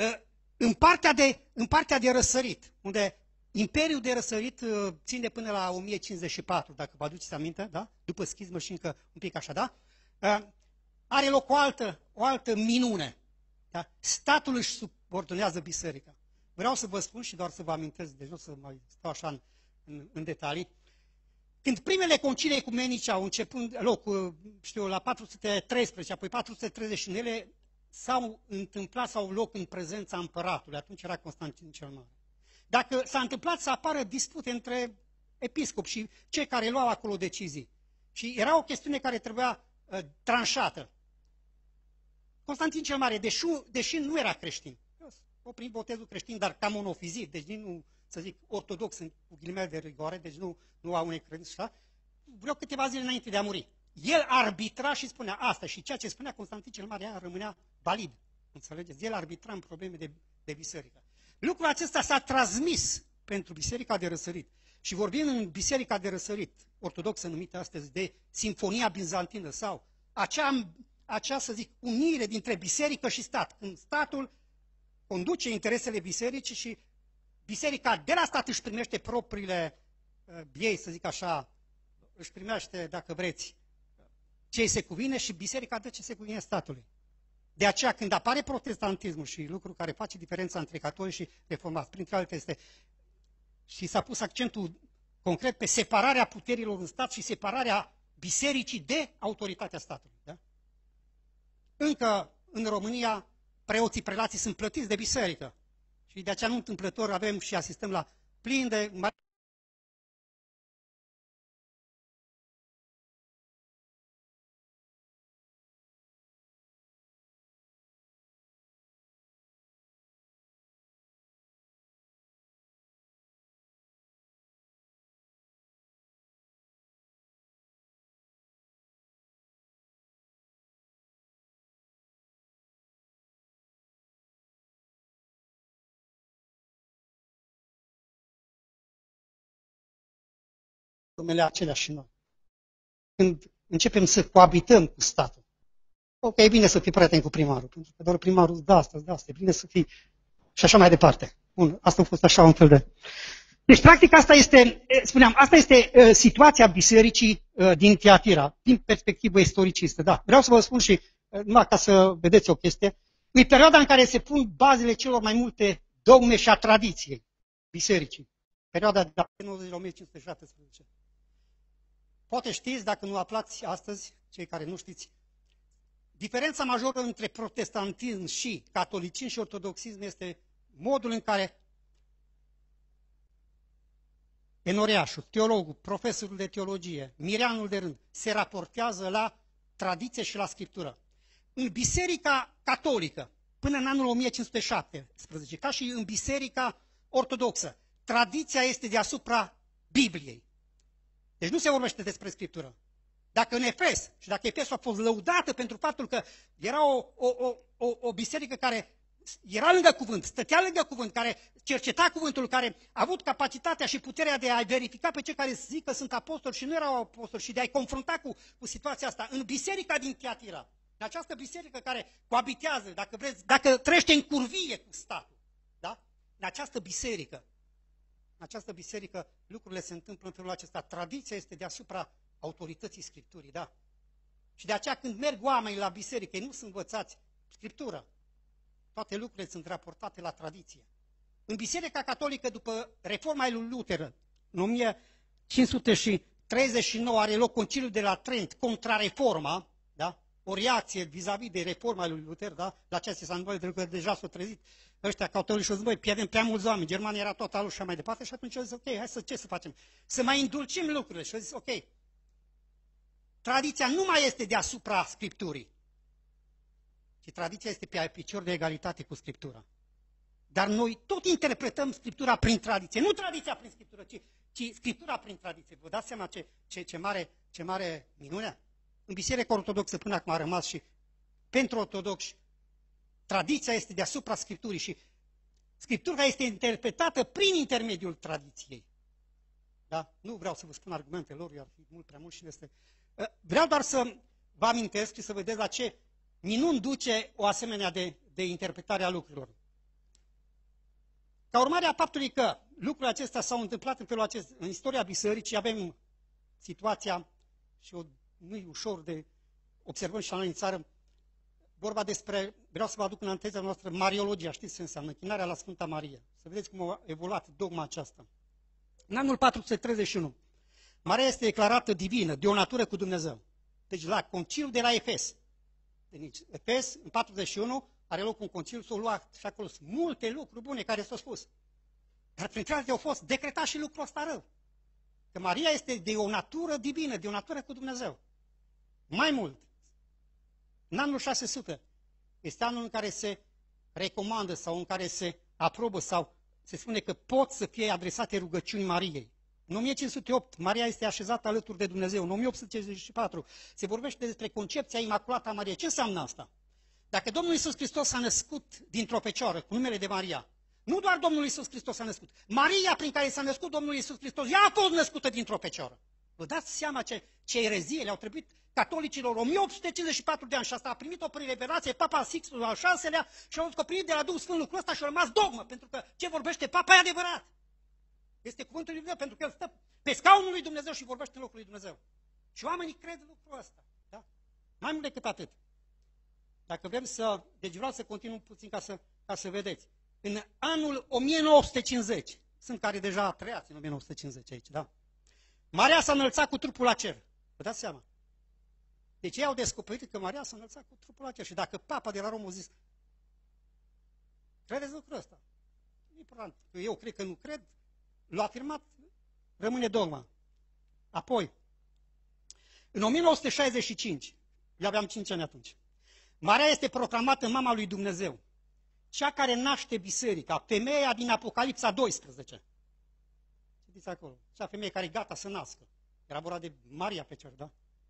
În partea de răsărit, unde Imperiul de răsărit ține până la 1054, dacă vă aduceți aminte, da? După schismă și încă un pic așa, da? Are loc o altă minune. Da? Statul își subordonează biserica. Vreau să vă spun și doar să vă amintesc, deci nu să mai stau așa în detalii. Când primele concilii ecumenice au început loc, la 413, apoi 439, s-au loc în prezența împăratului, atunci era Constantin cel Mare. Dacă s-a întâmplat să apară dispute între episcopi și cei care luau acolo decizii, și era o chestiune care trebuia tranșată. Constantin cel Mare, deși nu era creștin, o prin botezul creștin, dar ca monofizit, deci nu, să zic, ortodox, cu ghilimele de rigoare, deci nu au unei credințe, așa, vreo câteva zile înainte de a muri. El arbitra și spunea asta și ceea ce spunea Constantin cel Mare rămânea valid. Înțelegeți? El arbitra în probleme de biserică. Lucrul acesta s-a transmis pentru Biserica de Răsărit. Și vorbim în Biserica de Răsărit, ortodoxă numită astăzi, de Sinfonia Bizantină sau acea, să zic, unire dintre biserică și stat. Când statul conduce interesele bisericii și biserica de la stat își primește propriile biei, să zic așa, își primește, dacă vreți, ce se cuvine și biserica dă ce se cuvine statului. De aceea, când apare protestantismul și lucru care face diferența între catolici și reformați, printre altele este, și s-a pus accentul concret pe separarea puterilor în stat și separarea bisericii de autoritatea statului. Da? Încă în România preoții prelații sunt plătiți de biserică. Și de aceea nu întâmplător avem și asistăm la plin de numele aceleași și noi. Când începem să coabităm cu statul, ok, e bine să fii prieten cu primarul, pentru că doar primarul îți dă asta, e bine să fii și așa mai departe. Bun, asta a fost așa un fel de... Deci, practic, asta este, spuneam, asta este situația bisericii din Tiatira, din perspectivă istoricistă. Da, vreau să vă spun și, numai ca să vedeți o chestie, e perioada în care se pun bazele celor mai multe dogme și a tradiției bisericii. Perioada de la 90 la 1517. Poate știți, dacă nu aflați astăzi, cei care nu știți, diferența majoră între protestantism și catolicism și ortodoxism este modul în care enoriașul, teologul, profesorul de teologie, mireanul de rând, se raportează la tradiție și la scriptură. În biserica catolică, până în anul 1517, ca și în biserica ortodoxă, tradiția este deasupra Bibliei. Deci nu se vorbește despre scriptură. Dacă în Efes, și dacă Efesul a fost lăudată pentru faptul că era o biserică care era lângă cuvânt, stătea lângă cuvânt, care cerceta cuvântul, care a avut capacitatea și puterea de a verifica pe cei care zic că sunt apostoli și nu erau apostoli și de a-i confrunta cu situația asta. În biserica din Tiatira, în această biserică care coabitează, dacă vreți, dacă trăiește în curvie cu statul, da? În această biserică lucrurile se întâmplă în felul acesta. Tradiția este deasupra autorității Scripturii, da? Și de aceea când merg oamenii la biserică, ei nu sunt învățați Scriptură. Toate lucrurile sunt raportate la tradiție. În Biserica Catolică, după reforma lui Luther, în 1539 are loc Conciliul de la Trent contra reforma, da? O reacție vis-a-vis de reforma lui Luther, da? La ce se s-a întâmplat, pentru că deja s-au trezit ăștia catolici și au zis, băi, pierdem prea mulți oameni, Germania era total și așa mai departe, și atunci au zis, ok, hai ce să facem? Să mai îndulcim lucrurile. Și au zis, ok, tradiția nu mai este deasupra Scripturii, ci tradiția este pe picior de egalitate cu Scriptura. Dar noi tot interpretăm Scriptura prin tradiție. Nu tradiția prin Scriptură, ci Scriptura prin tradiție. Vă dați seama ce mare minune? În Biserica Ortodoxă până acum a rămas și pentru ortodoxi tradiția este deasupra Scripturii și Scriptura este interpretată prin intermediul tradiției. Da? Nu vreau să vă spun argumentele lor, ar fi mult prea mult și este... Vreau doar să vă amintesc și să vedeți la ce minuni duce o asemenea de interpretare a lucrurilor. Ca urmare a faptului că lucrurile acestea s-au întâmplat în felul acesta, în istoria bisericii avem situația, și nu e ușor de observăm și la noi în țară, vorba despre, vreau să vă aduc în analiza noastră, mariologia, știți ce înseamnă, închinarea la Sfânta Marie. Să vedeți cum a evoluat dogma aceasta. În anul 431, Maria este declarată divină, de o natură cu Dumnezeu. Deci la conciliul de la Efes. Deci, Efes, în 41, are loc un conciliu, s-au luat și acolo sunt multe lucruri bune care s-au spus. Dar printre altele au fost decretat și lucrul ăsta rău. Că Maria este de o natură divină, de o natură cu Dumnezeu. Mai mult, în anul 600, este anul în care se recomandă sau în care se aprobă sau se spune că pot să fie adresate rugăciuni Mariei. În 1508, Maria este așezată alături de Dumnezeu. În 1854 se vorbește despre concepția imaculată a Mariei. Ce înseamnă asta? Dacă Domnul Iisus Hristos s-a născut dintr-o fecioară cu numele de Maria, nu doar Domnul Iisus Hristos s-a născut, Maria prin care s-a născut Domnul Iisus Hristos, ea a fost născută dintr-o fecioară. Vă dați seama ce erezie le-au trebuit catolicilor 1854 de ani și asta a primit-o prin revelație Papa Sixtul al VI-lea și au descoperit de la Duhul Sfânt lucrul ăsta și a rămas dogmă, pentru că ce vorbește Papa e adevărat. Este cuvântul lui Dumnezeu, pentru că el stă pe scaunul lui Dumnezeu și vorbește în locul lui Dumnezeu. Și oamenii cred lucrul ăsta. Da? Mai mult decât atât. Dacă vrem să... Deci vreau să continui puțin ca să vedeți. În anul 1950, sunt care deja trăiați în 1950 aici, da? Maria s-a înălțat cu trupul la cer. Vă dați seama? Deci ei au descoperit că Maria s-a înălțat cu trupul la cer. Și dacă Papa de la Roma a zis, Credeți lucrul ăsta? E important. Eu cred că nu cred, l-a afirmat, rămâne dogma. Apoi, în 1965, eu aveam 5 ani atunci, Maria este proclamată mama lui Dumnezeu, cea care naște biserica, femeia din Apocalipsa 12. Citiți acolo, cea femeie care e gata să nască. Era vorba de Maria pe cer, da?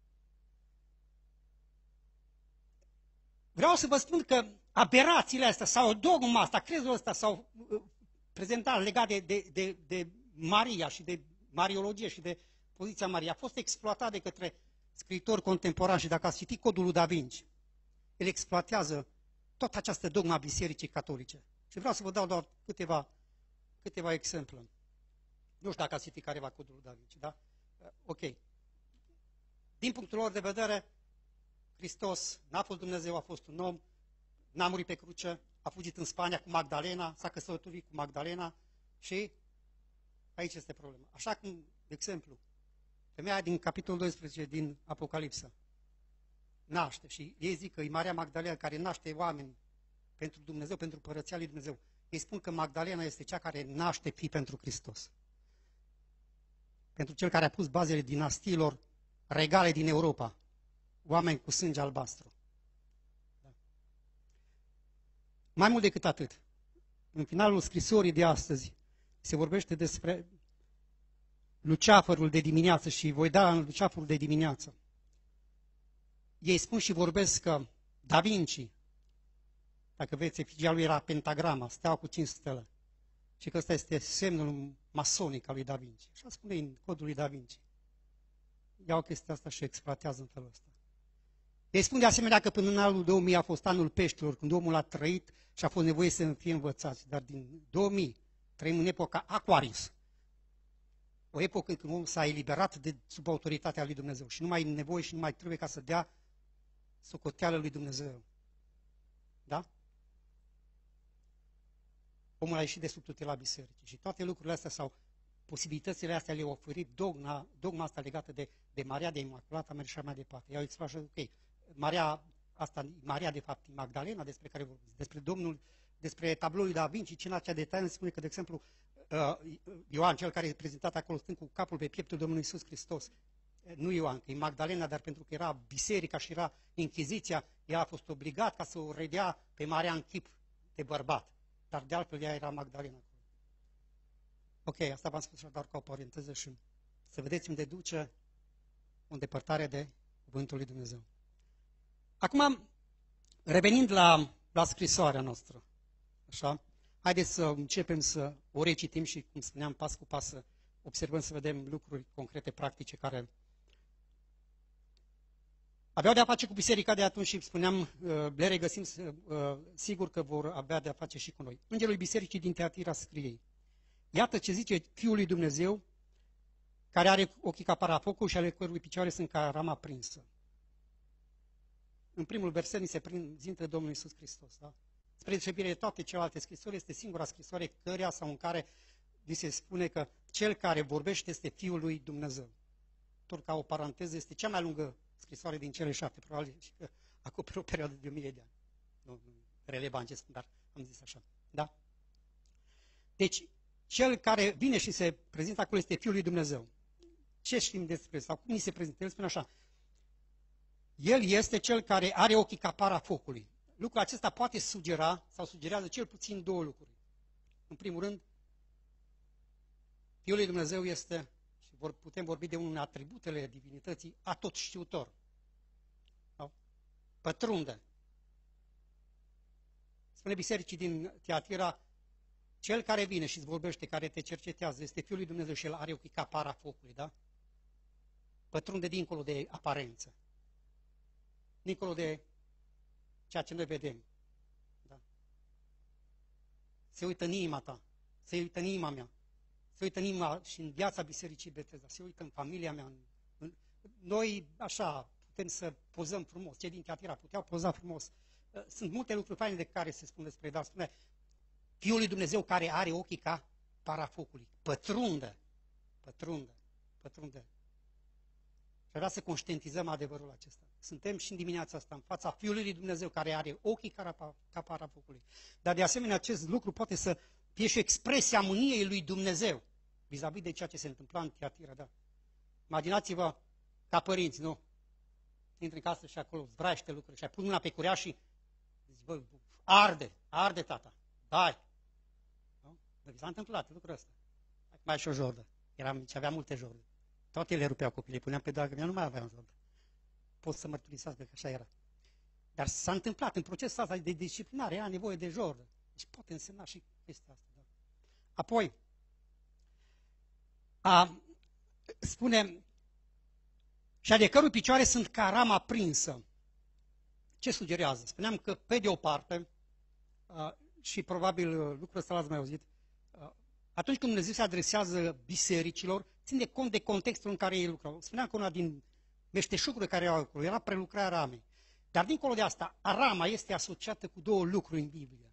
Vreau să vă spun că aberațiile astea sau dogma asta, crezul ăsta sau prezentat legat de Maria și de mariologie și de poziția Mariei a fost exploatat de către scriitori contemporani și dacă ați citit Codul lui Da Vinci, el exploatează tot această dogma Bisericii Catolice. Și vreau să vă dau doar câteva exemple. Nu știu dacă ați citit careva Codul lui Da Vinci, da? Ok. Din punctul lor de vedere, Hristos n-a fost Dumnezeu, a fost un om, n-a murit pe cruce, a fugit în Spania cu Magdalena, s-a căsătorit cu Magdalena și aici este problema. Așa cum, de exemplu, femeia din capitolul 12 din Apocalipsa naște și ei zic că e Maria Magdalena care naște oameni pentru Dumnezeu, pentru Părăția lui Dumnezeu. Ei spun că Magdalena este cea care naște fii pentru Hristos. Pentru cel care a pus bazele dinastiilor regale din Europa. Oameni cu sânge albastru. Da. Mai mult decât atât, în finalul scrisorii de astăzi se vorbește despre luceafărul de dimineață și voi da în luceafărul de dimineață. Ei spun și vorbesc că Da Vinci, dacă vedeți, efigia lui era pentagrama, steaua cu 5 stele, și că ăsta este semnul masonic al lui Da Vinci. Așa spune în Codul lui Da Vinci. Iau chestia asta și exploatează în felul ăsta. Ei spun de asemenea că până în anul 2000 a fost anul peștilor, când omul a trăit și a fost nevoie să fie învățați. Dar din 2000 trăim în epoca Aquarius. O epocă când omul s-a eliberat de sub autoritatea lui Dumnezeu și nu mai e nevoie și nu mai trebuie ca să dea socoteală lui Dumnezeu. Da? Omul a ieșit de sub tutela bisericii și toate lucrurile astea sau posibilitățile astea le-a oferit dogma asta legată de Maria de Imaculată, a mers și mai departe. I-au explicat, ok, Maria de fapt Magdalena, despre care vorbiți, despre Domnul, despre tabloul lui Da Vinci, cina cea de taină spune că, de exemplu, Ioan, cel care e prezentat acolo stând cu capul pe pieptul Domnului Iisus Hristos, nu Ioan, că e Magdalena, dar pentru că era biserica și era Inchiziția, ea a fost obligat ca să o redea pe Maria în chip de bărbat. Dar de altfel ea era Magdalena. Ok, asta v-am spus doar ca o paranteză și să vedeți unde duce o îndepărtare de Cuvântul lui Dumnezeu. Acum, revenind la scrisoarea noastră, așa, haideți să începem să o recitim și, cum spuneam, pas cu pas să observăm, să vedem lucruri concrete, practice, care aveau de-a face cu biserica de atunci și, spuneam, le regăsim, sigur că vor avea de-a face și cu noi. Îngerul Bisericii din Teatira scrie: iată ce zice Fiul lui Dumnezeu, care are ochii ca parafocul și ale cărui picioare sunt ca rama prinsă. În primul verset ni se prezintă Domnul Iisus Hristos. Da? Spre deosebire de toate celelalte scrisori, este singura scrisoare căreia sau în care vi se spune că cel care vorbește este Fiul lui Dumnezeu. Tot ca o paranteză, este cea mai lungă scrisoare din cele 7, probabil și că acoperă o perioadă de 1000 de ani. Nu relevant ce spun, dar am zis așa. Da? Deci, cel care vine și se prezintă acolo este Fiul lui Dumnezeu. Ce știm despre sau cum ni se prezintă? El spune așa: El este cel care are ochii ca para focului. Lucrul acesta poate sugera sau sugerează cel puțin două lucruri. În primul rând, Fiul lui Dumnezeu este, și putem vorbi de unul din atributele divinității, atotștiutor. Pătrunde. Spune bisericii din Teatira: cel care vine și îți vorbește, care te cercetează, este Fiul lui Dumnezeu și el are ochii ca para focului, da? Pătrunde dincolo de aparență. Dincolo de ceea ce noi vedem. Da? Se uită în inima ta, se uită în inima mea, se uită în inima și în viața Bisericii Betesda, se uită în familia mea. Noi, așa, putem să pozăm frumos. Cei din Teatira puteau poza frumos. Sunt multe lucruri faine de care se spune despre, dar spune Fiul lui Dumnezeu care are ochii ca para focului. Pătrunde. Și vrea să conștientizăm adevărul acesta. Suntem și în dimineața asta în fața Fiului lui Dumnezeu, care are ochii ca para focului. Dar de asemenea acest lucru poate să fie și expresia mâniei lui Dumnezeu vis-a-vis de ceea ce se întâmpla în Tiatira. Da. Imaginați-vă ca părinți, nu? Intri în casă și acolo zbraiește lucruri și ai pus mâna pe curea și zici, bă, arde tata, dai. Nu? Dar vi s-a întâmplat lucrul ăsta. Mai și o jordă. Eram mici, aveam multe jorde. Toate le rupeau copiii, le puneam pe doagă, eu nu mai aveam jordă. Pot să mărturisească că așa era. Dar s-a întâmplat în procesul ăsta de disciplinare, era nevoie de jordă. Deci poate însemna și chestia asta. Da. Apoi, spune, și ale cărui picioare sunt ca rama prinsă. Ce sugerează? Spuneam că, pe de o parte, și probabil lucrul ăsta l-ați mai auzit, atunci când Dumnezeu se adresează bisericilor, ține cont de contextul în care ei lucrau. Spuneam că una din meșteșugurile care erau acolo era prelucrarea ramei. Dar dincolo de asta, rama este asociată cu două lucruri în Biblie.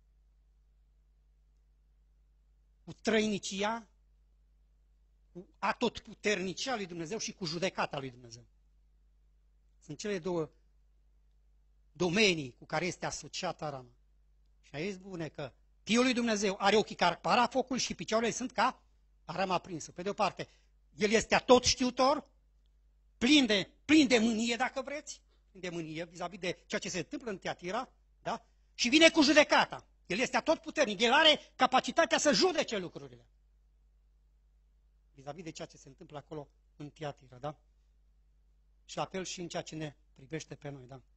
Cu trăinicia, cu atotputernicia lui Dumnezeu și cu judecata lui Dumnezeu. Sunt cele două domenii cu care este asociată rama. Și aici spune că Fiul lui Dumnezeu are ochii ca para focului și picioarele sunt ca rama aprinsă. Pe de o parte, El este atot știutor, plin de mânie, dacă vreți, plin de mânie vis-a-vis de ceea ce se întâmplă în Tiatira, da? Și vine cu judecata. El este atot puternic, El are capacitatea să judece lucrurile. Vis-a-vis de ceea ce se întâmplă acolo în Tiatira, da? Și la fel și în ceea ce ne privește pe noi, da?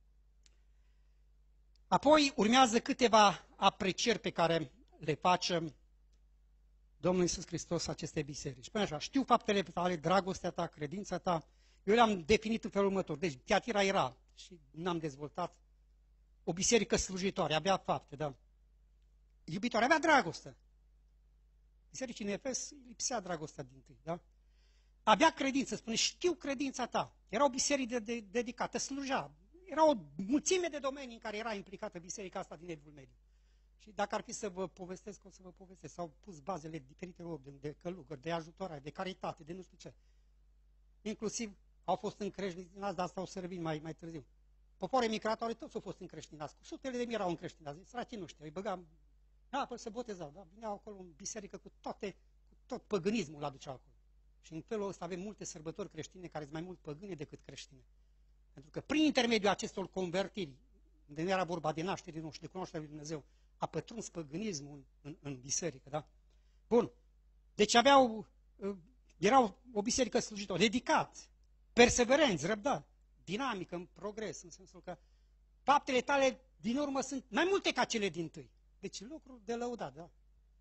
Apoi urmează câteva aprecieri pe care le face Domnul Iisus Hristos acestei biserici. Spune așa, știu faptele tale, dragostea ta, credința ta. Eu le-am definit în felul următor. Deci Tiatira era, și n-am dezvoltat, o biserică slujitoare, avea fapte, da. Iubitoare, avea dragoste. Bisericii în Efes lipsea dragostea din tâi, da. Avea credință, spune, știu credința ta. Era o biserică dedicată, slujea. Era o mulțime de domenii în care era implicată biserica asta din Evul Mediu. Și dacă ar fi să vă povestesc, o să vă povestesc. S-au pus bazele diferitelor de călugări, de ajutorare, de caritate, de nu știu ce. Inclusiv au fost încreștinați, dar asta o să revin mai târziu. Popoare migratoare toți au fost încreștinați. Cu sutele de mii erau încreștinați. Săracii nu știu, îi băgam, apă se botezau, da? Vineau acolo în biserică cu tot păgânismul l aduceau acolo. Și în felul ăsta avem multe sărbători creștine care sunt mai mult păgâne decât creștine. Pentru că prin intermediul acestor convertiri, unde nu era vorba de naștere, nu și de cunoașterea lui Dumnezeu, a pătruns păgânismul în biserică, da? Bun. Deci erau o biserică slujitoare, dedicați, perseverenți, răbdați, dinamică, în progres, în sensul că faptele tale din urmă sunt mai multe ca cele dintâi. Deci lucruri de lăudat, da?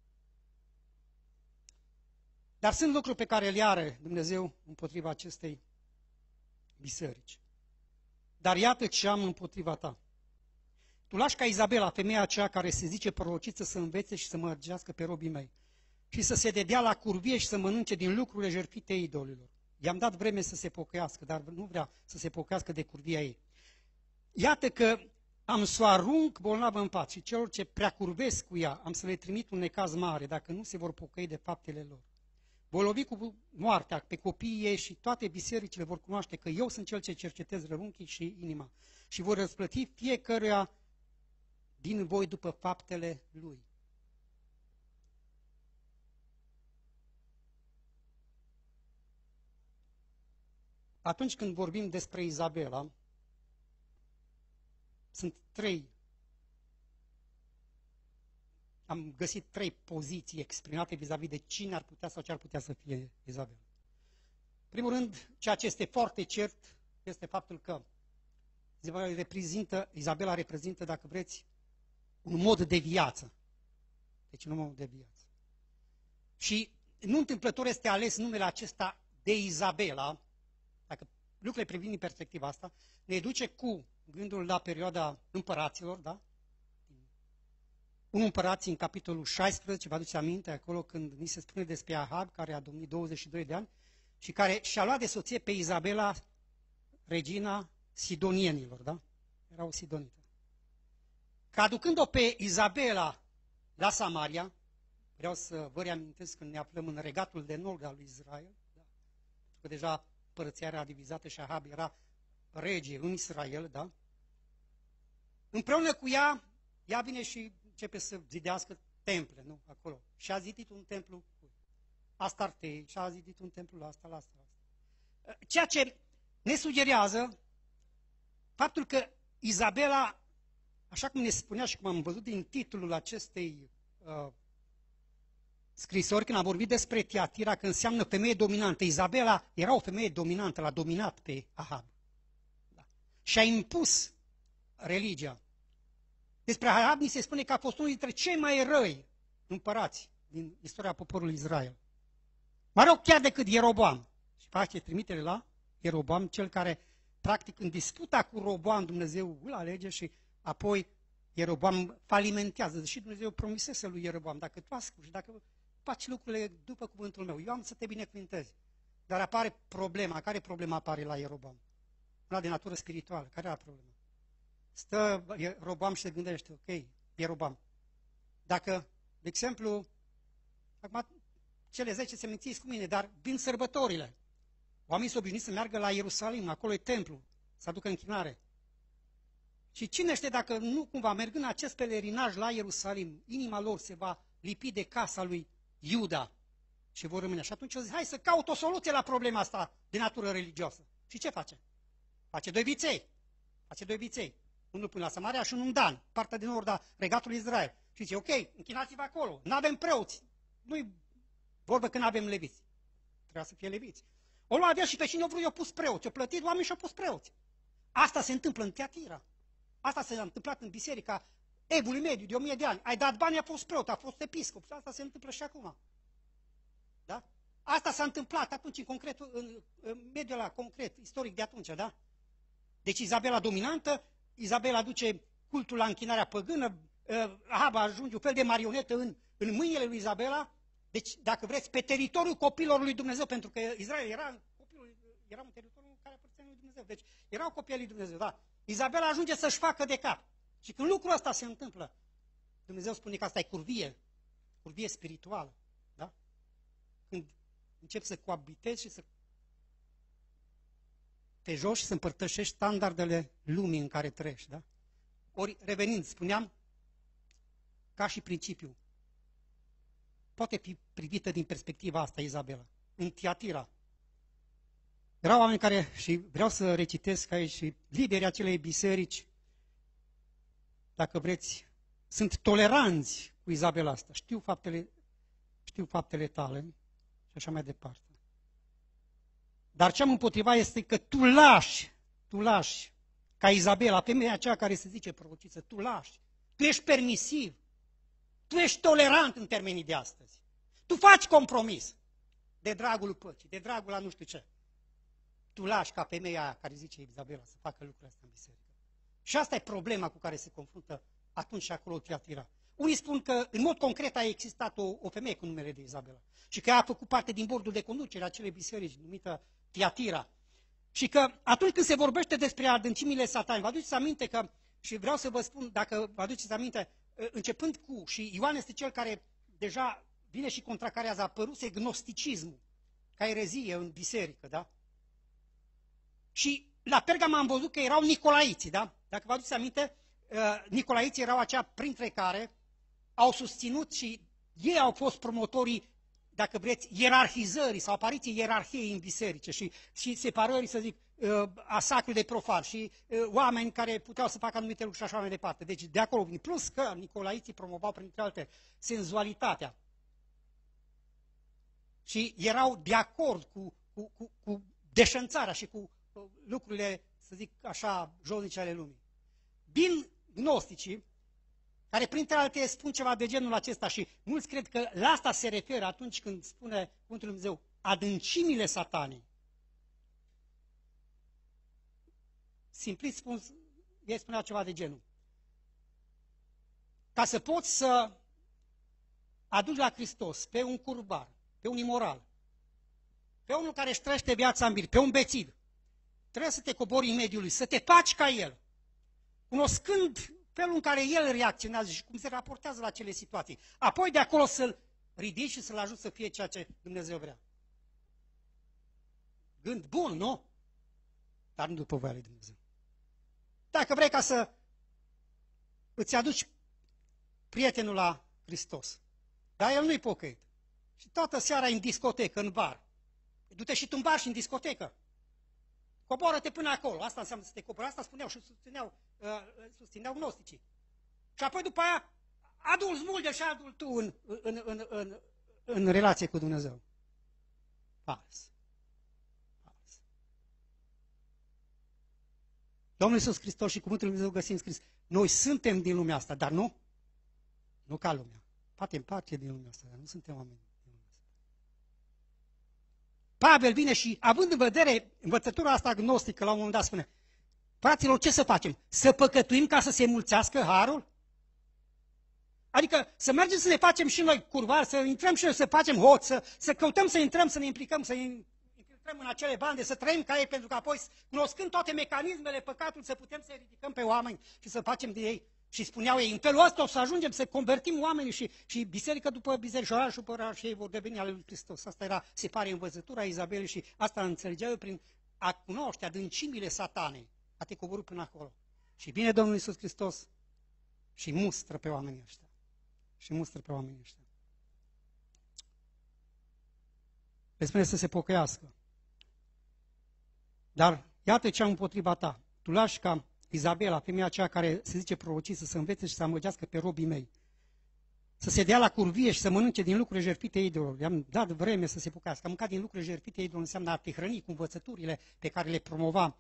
Dar sunt lucruri pe care le are Dumnezeu împotriva acestei biserici. Dar iată ce am împotriva ta. Tu lași ca Izabela, femeia aceea care se zice prorociță, să învețe și să mărgească pe robii mei și să se dedea la curvie și să mănânce din lucrurile jertfite idolilor. I-am dat vreme să se pocăiască, dar nu vrea să se pocăiască de curvia ei. Iată că am să o arunc bolnavă în pat și celor ce prea curvesc cu ea am să le trimit un necaz mare dacă nu se vor pocăi de faptele lor. Voi lovi cu moartea pe copiii ei și toate bisericile vor cunoaște că eu sunt cel ce cercetez rărunchii și inima și vor răsplăti fiecăruia din voi după faptele lui. Atunci când vorbim despre Izabela, sunt am găsit trei poziții exprimate vis-a-vis de cine ar putea sau ce ar putea să fie Izabela. În primul rând, ceea ce este foarte cert este faptul că Izabela reprezintă, dacă vreți, un mod de viață. Deci un mod de viață. Și nu întâmplător este ales numele acesta de Izabela, dacă lucrurile privind din perspectiva asta, ne duce cu gândul la perioada împăraților, da? 1 Împărații în capitolul 16, vă aduceți aminte, acolo când ni se spune despre Ahab, care a domnit 22 de ani și care și-a luat de soție pe Izabela, regina sidonienilor, da? Era o sidonită. Că aducând-o pe Izabela la Samaria, vreau să vă reamintesc când ne aflăm în regatul de nord al lui Israel, da? Că deja împărăția era divizată și Ahab era rege în Israel, da? Împreună cu ea vine și începe să zidească temple, nu? Acolo. Și a zidit un templu Astartei, și a zidit un templu la asta. Ceea ce ne sugerează faptul că Izabela, așa cum ne spunea și cum am văzut din titlul acestei scrisori, când a vorbit despre Tiatira, că înseamnă femeie dominantă. Izabela era o femeie dominantă, l-a dominat pe Ahab. Da. Și a impus religia. Despre Ahab ni se spune că a fost unul dintre cei mai răi împărați din istoria poporului Israel. Mai rău chiar decât Ieroboam. Și face trimitere la Ieroboam, cel care, practic, în disputa cu Roboam, Dumnezeu îl alege și apoi Ieroboam falimentează. Și Dumnezeu promisese lui Ieroboam, dacă tu asculți, dacă faci lucrurile după cuvântul meu, eu am să te binecuvântez. Dar apare problema. Care problema apare la Ieroboam? Una de natură spirituală. Care era problema? Stă Ieroboam și se gândește, ok, Ieroboam, dacă, de exemplu, acum cele 10 seminții cu mine, dar vin sărbătorile. Oamenii s-au obișnuit să meargă la Ierusalim, acolo e templu, să aducă închinare. Și cine știe dacă nu cumva, mergând acest pelerinaj la Ierusalim, inima lor se va lipi de casa lui Iuda și vor rămâne. Și atunci o zic, hai să caut o soluție la problema asta de natură religioasă. Și ce face? Face doi viței. Unul până la Samaria și unul în Dan, partea din nord a regatului Israel. Și zice, ok, închinați-vă acolo, nu avem preoți. Nu-i vorbă că nu avem leviți. Trebuia să fie leviți. O lua avea și pe cine o vrut, i-au pus preoți. O plătit oameni și au pus preoți. Asta se întâmplă în Tiatira. Asta s-a întâmplat în biserica Evului Mediu de 1000 de ani. Ai dat bani, a fost preot, a fost episcop. Asta se întâmplă și acum. Da? Asta s-a întâmplat atunci, în mediul ăla concret, istoric de atunci, da? Deci Izabela dominantă, Izabela aduce cultul la închinarea păgână, Ahab ajunge un fel de marionetă în mâinile lui Izabela, deci, dacă vreți, pe teritoriul copilor lui Dumnezeu, pentru că Israel era un teritoriu care aparținea lui Dumnezeu, deci erau copiii lui Dumnezeu, da? Izabela ajunge să-și facă de cap. Și când lucrul ăsta se întâmplă, Dumnezeu spune că asta e curvie spirituală, da? Când începi să coabitezi și să te joci și să împărtășești standardele lumii în care trăiești, da? Ori, revenind, spuneam, ca și principiu, poate fi privită din perspectiva asta, Izabela. În Tiatira erau oameni care, și vreau să recitesc aici, și liderii acelei biserici, dacă vreți, sunt toleranți cu Izabela asta. Știu faptele tale și așa mai departe. Dar ce am împotriva este că tu lași, ca Izabela, femeia aceea care se zice prorociță, tu lași, tu ești permisiv, tu ești tolerant în termenii de astăzi. Tu faci compromis de dragul păcii, de dragul la nu știu ce. Tu lași ca femeia aia care zice Izabela să facă lucrurile astea în biserică. Și asta e problema cu care se confruntă atunci și acolo Tiatira. Unii spun că în mod concret a existat o femeie cu numele de Izabela și că ea a făcut parte din bordul de conducere a acelei biserici numită Tiatira. Și că atunci când se vorbește despre adâncimile satanii, vă aduceți aminte că, și vreau să vă spun, dacă vă aduceți aminte, începând cu, și Ioan este cel care deja vine și contracarează, a apăruse gnosticismul, ca erezie în biserică, da? Și la Pergama am văzut că erau nicolaiții, da? Dacă vă aduceți aminte, nicolaiții erau aceia printre care au susținut și ei au fost promotorii, dacă vreți, ierarhizării sau apariției ierarhiei în biserice și separării, să zic, a sacru de profan și oameni care puteau să facă anumite lucruri și așa mai departe. Deci de acolo vine. Plus că nicolaiții promovau, printre alte, senzualitatea. Și erau de acord cu deșanțarea și cu lucrurile, să zic așa, josnice ale lumii. Vin gnosticii, care printre alte spun ceva de genul acesta și mulți cred că la asta se referă atunci când spune Cuvântul Lui Dumnezeu, adâncimile satanii. Simpliți spun, ei spunea ceva de genul. Ca să poți să aduci la Hristos pe un curbar, pe un imoral, pe unul care își trăiește viața în bir, pe un bețiv, trebuie să te cobori în mediul lui, să te faci ca el, cunoscând felul în care el reacționează și cum se raportează la acele situații. Apoi de acolo să-l ridici și să-l ajuți să fie ceea ce Dumnezeu vrea. gând bun, nu? Dar nu după voia lui Dumnezeu. Dacă vrei ca să îți aduci prietenul la Hristos, dar el nu-i pocăit, și toată seara în discotecă, în bar, du-te și tu în bar și în discotecă, coboară-te până acolo, asta înseamnă să te cobori, asta spuneau și susțineau gnosticii. Și apoi după aia, adu-l smulge și adu-l tu în relație cu Dumnezeu. Fals. Fals. Domnul Iisus Hristos și cuvântul lui Dumnezeu găsim scris, noi suntem din lumea asta, dar nu ca lumea. Facem parte din lumea asta, dar nu suntem oameni din lumea asta. Pavel vine și, având în vedere învățătura asta gnostică, la un moment dat spune, fraților, ce să facem? Să păcătuim ca să se mulțească harul? Adică să mergem să ne facem și noi curvari, să intrăm și noi, să facem hoți, să căutăm să intrăm, să ne implicăm, să infiltrăm în acele bande, să trăim ca ei, pentru că apoi, cunoscând toate mecanismele păcatului, să putem să ridicăm pe oameni și să facem de ei. Și spuneau ei, în felul ăsta o să ajungem să convertim oamenii și biserică după biserică, și oraș după oraș, și ei vor deveni ale lui Hristos. Asta era, se pare, învățătura Izabelei și asta înțelegeau eu prin a cunoaște adâncimile satanei, a te coborî până acolo. Și vine Domnul Iisus Hristos și mustră pe oamenii ăștia. Și mustră pe oamenii ăștia. Le spune să se pocăiască. Dar iată ce am împotriva ta. Tu lași ca Izabela, femeia aceea care se zice prorociță, să învețe și să amăgească pe robii mei. Să se dea la curvie și să mănânce din lucruri jertfite idolilor. I-am dat vreme să se pocăiască. A mâncat din lucruri jertfite idolilor înseamnă a te hrăni cu învățăturile pe care le promova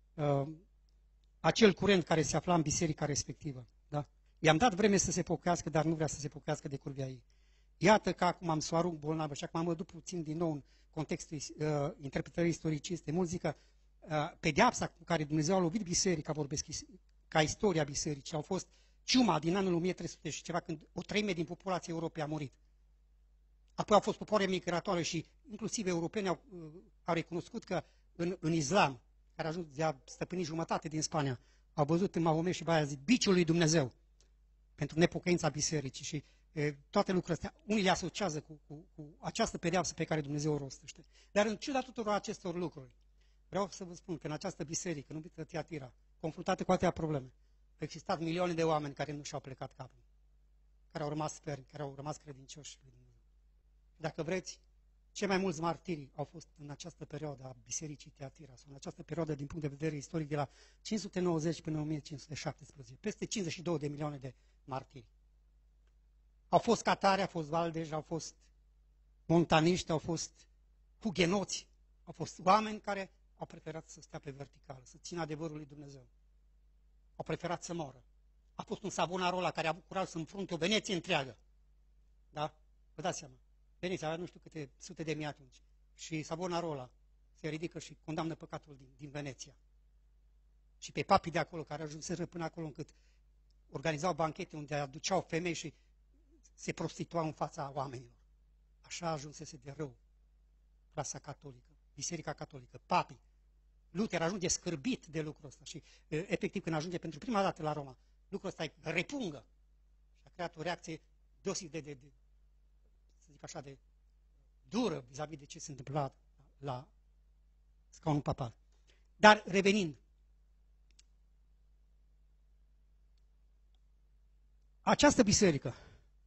acel curent care se afla în biserica respectivă. Da? I-am dat vreme să se pocăiască, dar nu vrea să se pocăiască de curvia ei. Iată că acum am să o arunc bolnavă și acum mă duc puțin din nou în contextul interpretării istoriciste. Mulți zic că pedeapsa cu care Dumnezeu a lovit biserica, vorbesc ca istoria bisericii, au fost ciuma din anul 1300 și ceva, când o treime din populația Europei a murit. Apoi au fost popoare migratoare și inclusiv europeni au recunoscut că în islam, care a ajuns de a stăpâni jumătate din Spania, au văzut în Mahomet și Baiazid biciul lui Dumnezeu pentru nepocăința bisericii și toate lucrurile astea, unii le asociază cu această pedeapsă pe care Dumnezeu o rostește. Dar în ciuda tuturor acestor lucruri, vreau să vă spun că în această biserică, numită Tiatira, confruntată cu atâtea probleme, au existat milioane de oameni care nu și-au plecat capul, care au rămas fermi, care au rămas credincioși lui Dumnezeu. Dacă vreți, cei mai mulți martiri au fost în această perioadă a bisericii Tiatira, sau în această perioadă din punct de vedere istoric de la 590 până în 1517, peste 52 de milioane de martiri. Au fost catari, au fost valdeji, au fost montaniști, au fost hugenoți, au fost oameni care au preferat să stea pe verticală, să țină adevărul lui Dumnezeu. Au preferat să moră. A fost un Savonarola care a avut curaj să înfrunte o Veneție întreagă. Da? Vă dați seama. Veneția avea nu știu câte sute de mii atunci. Și Savonarola se ridică și condamnă păcatul din Veneția. Și pe papii de acolo, care ajunseră până acolo încât organizau banchete unde aduceau femei și se prostituau în fața oamenilor. Așa ajunsese de rău clasa catolică, biserica catolică, papii. Luther ajunge scârbit de lucrul ăsta și efectiv când ajunge pentru prima dată la Roma, lucrul ăsta îi repungă și a creat o reacție deosebit de să zic așa, de dură vis-a-vis de ce se întâmpla la scaunul papal. Dar revenind, această biserică,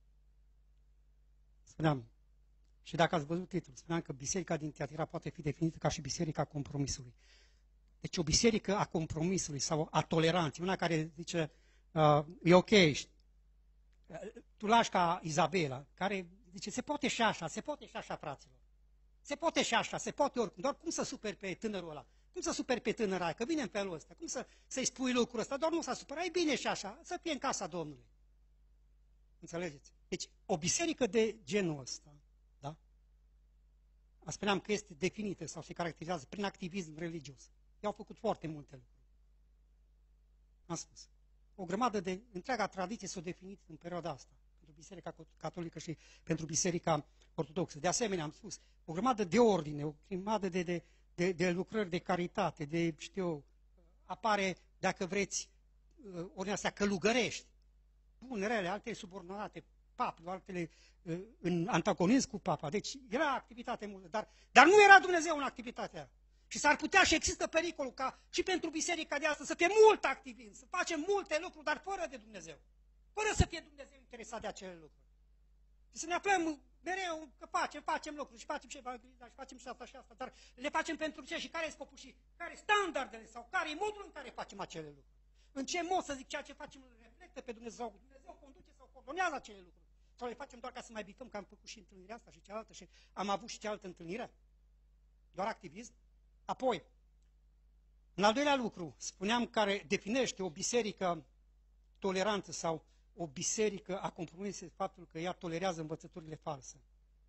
spuneam, și dacă ați văzut titlul, spuneam că biserica din Tiatira poate fi definită ca și biserica compromisului. Deci o biserică a compromisului sau a toleranței, una care zice, e ok, tu lași ca Izabela, care zice, se poate și așa, fraților. Se poate și așa, se poate oricum, doar cum să superi pe tânărul ăla? Cum să superi pe tânăra aia? Că vine în felul ăsta, cum să-i spui lucrul ăsta? Doar nu s-a supărat, e bine și așa, să fie în casa Domnului. Înțelegeți? Deci o biserică de genul ăsta, da? Spuneam că este definită sau se caracterizează prin activism religios. Ei au făcut foarte multe lucruri. Am spus. O grămadă de întreaga tradiție s-a definit în perioada asta, pentru Biserica Catolică și pentru Biserica Ortodoxă. De asemenea, am spus, o grămadă de ordine, o grămadă de lucrări de caritate, de, știu, apare, dacă vreți, ordinea astea călugărești, bune, rele, altele subordonate, papul, altele în antagonism cu papa. Deci era activitate multă, dar nu era Dumnezeu în activitatea aia. Și s-ar putea și există pericolul ca și pentru biserica de astăzi să fie mult activism, să facem multe lucruri, dar fără de Dumnezeu. Fără să fie Dumnezeu interesat de acele lucruri. Și să ne aflăm mereu că facem lucruri și facem și evanghelizare și facem și asta, dar le facem pentru ce și care e scopul și care e standardele sau care e modul în care facem acele lucruri. În ce mod, să zic, ceea ce facem îl reflectă pe Dumnezeu, Dumnezeu conduce sau coordonează acele lucruri. Sau le facem doar ca să mai bicăm că am făcut și întâlnirea asta și cealaltă și am avut și cealaltă întâlnire. Doar activism. Apoi, în al doilea lucru, spuneam care definește o biserică tolerantă sau o biserică a compromisului faptul că ea tolerează învățăturile false.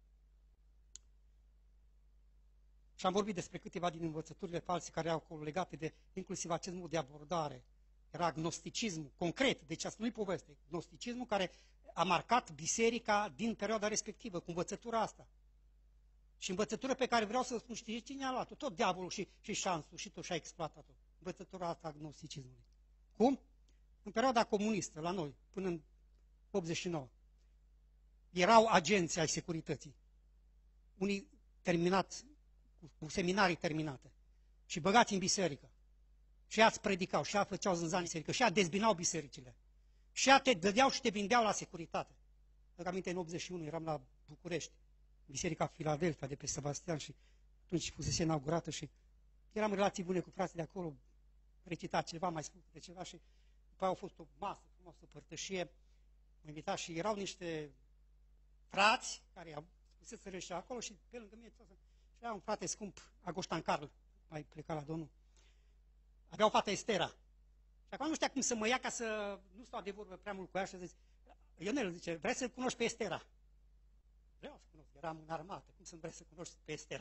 Și am vorbit despre câteva din învățăturile false care erau legate de inclusiv acest mod de abordare. Era agnosticismul, concret, deci asta nu-i poveste, gnosticismul care a marcat biserica din perioada respectivă, cu învățătura asta. Și învățătură pe care vreau să spun, știți cine a luat-o? Tot diavolul și șansul și tot și-a exploatat-o. Învățătura asta a gnosticismului. Cum? În perioada comunistă, la noi, până în 89, erau agenți ai securității. Unii terminați, cu seminarii terminate și băgați în biserică. Și ea îți predicau, și ea făceau zânzani în biserică, și ea dezbinau bisericile. Și ea te dădeau și te vindeau la securitate. Dacă aminte, în 81 eram la București, Biserica Filadelfia de pe Sebastian și atunci fusese inaugurată și eram în relații bune cu frații de acolo, recita ceva, mai spus de ceva și după aia a fost o masă frumoasă, o părtășie, m-a invitat și erau niște frați care au spuseseră și acolo și pe lângă mine și era un frate scump, Agoștan Carl, mai plecat la Domnul. Avea o fată Estera. Și acum nu știa cum să mă ia ca să nu stau de vorbă prea mult cu ea și a zis, Ionel, zice, vrei să cunoști pe Estera? Vreau să cunosc, eram în armată, cum să-mi vrei să cunoști pe Estera?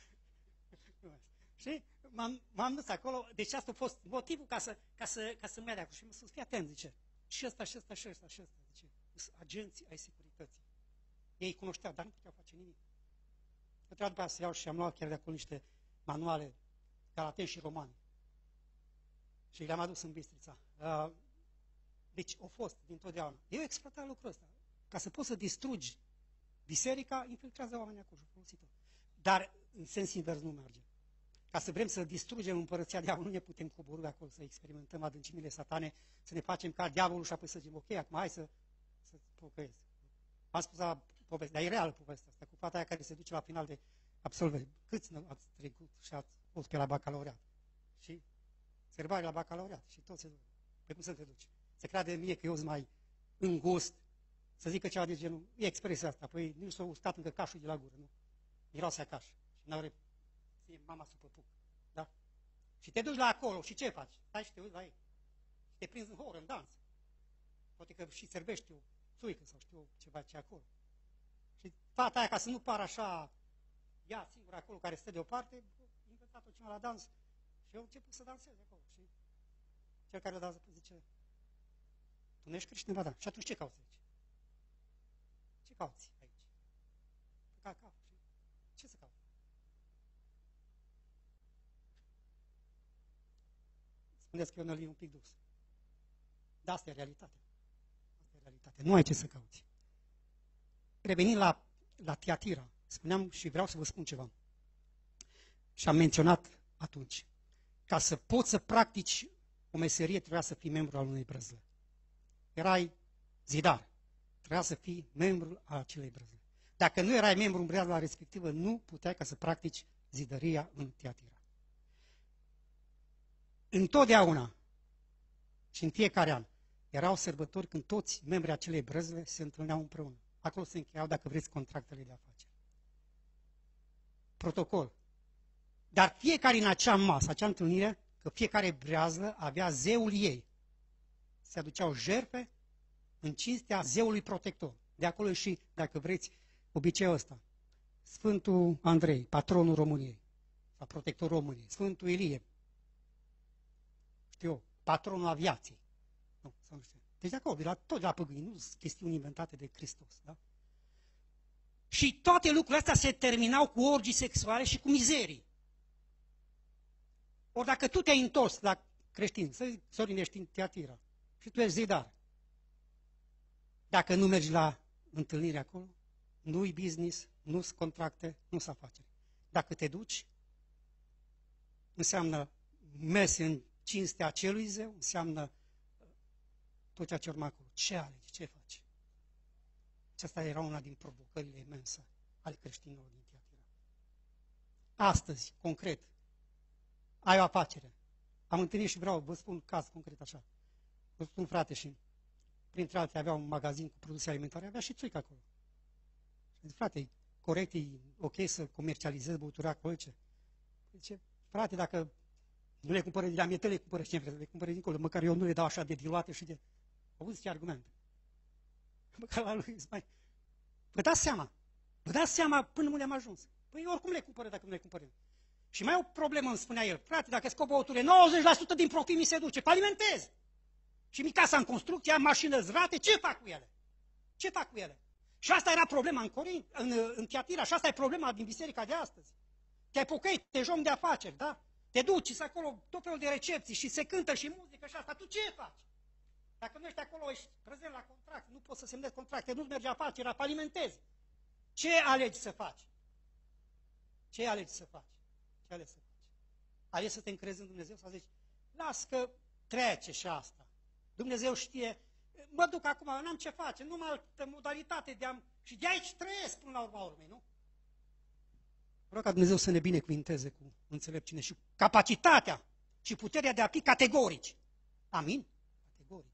Și m-am dus acolo, deci asta a fost motivul ca să-mi ia de acolo. Și m-a spus, fii atent, zice, și ăsta, zice, sunt agenții ai securității. Ei cunoșteau, dar nu puteau face nimic. Eu trebuia după aceea să iau și am luat chiar de acolo niște manuale galateni și romani. Și le-am adus în Bistrița. Deci au fost dintotdeauna. Eu exploatam lucrul ăsta. Ca să poți să distrugi biserica, infiltrează oamenii acolo și folosit-o. Dar în sens invers nu merge. Ca să vrem să distrugem împărăția diavolului, nu ne putem coborî acolo să experimentăm adâncimile satane, să ne facem ca diavolul și apoi să zicem, ok, acum hai să pocăiesc. Am spus la poveste, dar e reală povestea asta, cu fata aia care se duce la final de absolve. Câți ați trecut și ați fost pe la bacalaureat? Și sărbare la bacalaureat și tot se duc. Pe cum să te duci? Se crede mie că eu sunt mai îngust, să zică ceva de genul, e expresia asta, păi nu s-a uscat încă cașul de la gură, nu? Miroase a caș. Și n-au mama sub păpuc. Da? Și te duci la acolo și ce faci? Stai și te uiți la ei. Și te prinzi în horă, în dans. Poate că și servești o țuică sau știu ceva ce acolo. Și fata aia, ca să nu pară așa, ea singură acolo care stă deoparte, a inventat-o cineva la dans. Și eu început să danseze acolo. Și cel care o dansă zice, tu nu ești creștin? Ba da. Și atunci ce cauți aici? Ce cauți aici? Cacao. Ce să cauți? Spuneți că Ionel e un pic dus. Dar asta e realitatea. Asta e realitatea. Nu ai ce să cauți. Revenind la Tiatira, spuneam și vreau să vă spun ceva. Și am menționat atunci. Ca să poți să practici o meserie, trebuia să fii membru al unei brăzle. Erai zidar. Trebuia să fii membru al acelei brăzle. Dacă nu erai membru în brăzla respectivă, nu puteai ca să practici zidăria în Tiatira. Întotdeauna și în fiecare an erau sărbători când toți membrii acelei brăzle se întâlneau împreună. Acolo se încheiau, dacă vreți, contractele de afaceri. Protocol. Dar fiecare în acea masă, acea întâlnire, că fiecare breazlă avea zeul ei. Se aduceau jertfe în cinstea zeului protector. De acolo și, dacă vreți, obiceiul ăsta. Sfântul Andrei, patronul României, sau protectorul României. Sfântul Ilie, știu eu, patronul aviației. Nu, sau nu știu. Deci de acolo, tot de la păgâni, nu sunt chestiuni inventate de Hristos. Da? Și toate lucrurile astea se terminau cu orgii sexuale și cu mizerii. Ori dacă tu te-ai întors la creștini, să zic, Sorin, ești în Tiatira și tu ești zidar, dacă nu mergi la întâlnire acolo, nu-i business, nu-s contracte, nu-s afaceri. Dacă te duci, înseamnă mese în cinstea celui zeu, înseamnă tot ceea ce urma acolo. Ce alegi? Ce faci? Aceasta era una din provocările imense ale creștinilor din Tiatira. Astăzi, concret, ai o afacere. Am întâlnit și vreau, vă spun un caz concret așa. Vă spun frate și printre altele avea un magazin cu produse alimentare, avea și țuică acolo. Și zic, frate, e corect, e ok să comercializezi băutura alcoolice? Zice, frate, dacă nu le cumpără de la mie, le cumpără și le cumpără dincolo, măcar eu nu le dau așa de diluate și de... Auzi ce argument? Măcar la lui mai... Vă dați seama până unde am ajuns. Păi oricum le cumpără dacă nu le cumpără. Și mai e o problemă, îmi spunea el, frate, dacă scop băuturile, 90% din profit mi se duce, alimentez. Și mi casa în construcție, am mașină zrate, ce fac cu ele? Ce fac cu ele? Și asta era problema în Tiatira, și asta e problema din biserica de astăzi. Te-ai pocăit, te joci de afaceri, da? Te duci, și acolo tot felul de recepții și se cântă și muzică și asta, tu ce faci? Dacă nu ești acolo, ești prezent la contract, nu poți să semnezi contracte, nu-ți merge afacerea, alimentezi. Ce alegi să faci? Ce alegi să faci? Ce alegi să faci? Alegi să te încrezi în Dumnezeu sau zici, las că trece și asta. Dumnezeu știe, mă duc acum, n-am ce face, nu am altă modalitate și de aici trăiesc până la urma urmei, nu? Vreau ca Dumnezeu să ne binecuvinteze cu înțelepciune și capacitatea și puterea de a fi categorici. Amin? Categorici.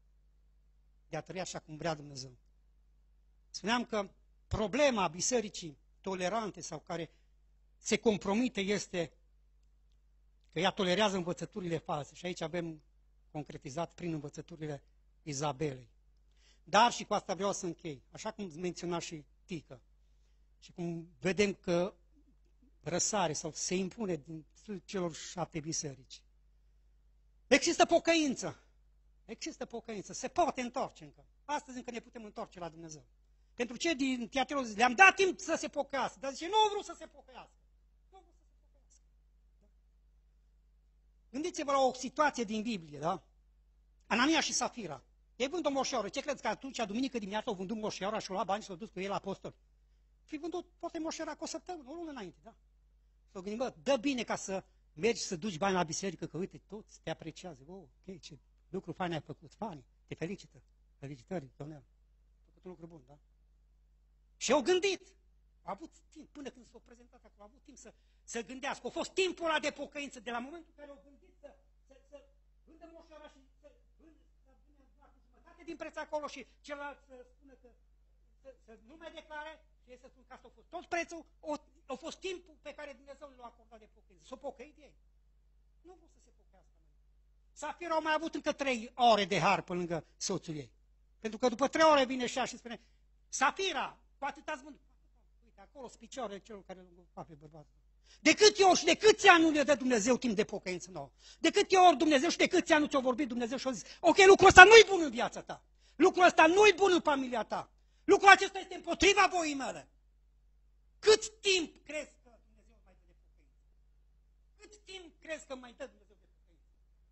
De a trăi așa cum vrea Dumnezeu. Spuneam că problema bisericii tolerante sau care se compromite este că ea tolerează învățăturile false. Și aici avem concretizat prin învățăturile Izabelei. Dar, și cu asta vreau să închei, așa cum menționa și Tică, și cum vedem că răsare sau se impune din celor 7 biserici. Există pocăință. Există pocăință. Se poate întoarce încă. Astăzi încă ne putem întoarce la Dumnezeu. Pentru cei din Tiatira le-am dat timp să se pocăiască, dar zice, nu vreau să se pocăiască. Nu vreau să se pocăiască. Da? Gândiți-vă la o situație din Biblie, da? Anania și Safira. Ei vând o moșeoră. Ce credeți că atunci, duminică dimineața, au vândut moșeora și au luat bani și s-au dus cu ei la apostol? Fi vândut poate moșeora cu o săptămână, o lună înainte, da? S-au gândit, bă, dă bine ca să mergi să duci bani la biserică, că uite, toți te apreciază. Oh, ok, ce lucru fain ai făcut, fain, te felicită. Felicitări, domnule. Ai făcut un lucru bun, da? Și au gândit. Au avut timp, până când s-au prezentat acolo, au avut timp să gândească. A fost timpul ăla de pocăință, de la momentul în care au gândit să vândă moșoara și să vândă jumătate din preț acolo și celălalt să spună că să nu mai declare și ei să spun că asta a fost tot prețul, a fost timpul pe care Dumnezeu l-a acordat de pocăință. S-au pocăit ei. Nu vreau să se pocăiască. Safira au mai avut încă 3 ore de har pe lângă soțul ei. Pentru că după 3 ore vine și spune, Safira, cu atâta zbânt. Uite, acolo sunt picioarele celor care lângă pe bărbatul. De câte ori și de câți ani nu ne dă Dumnezeu timp de pocăință nouă? De câte ori Dumnezeu și de câți ani nu ți-a vorbit Dumnezeu și a zis, ok, lucrul ăsta nu-i bun în viața ta. Lucrul ăsta nu-i bun în familia ta. Lucrul acesta este împotriva voii mele. Cât timp crezi că Dumnezeu mai dă de pocăință? Cât timp crezi că mai dă Dumnezeu de pocăință?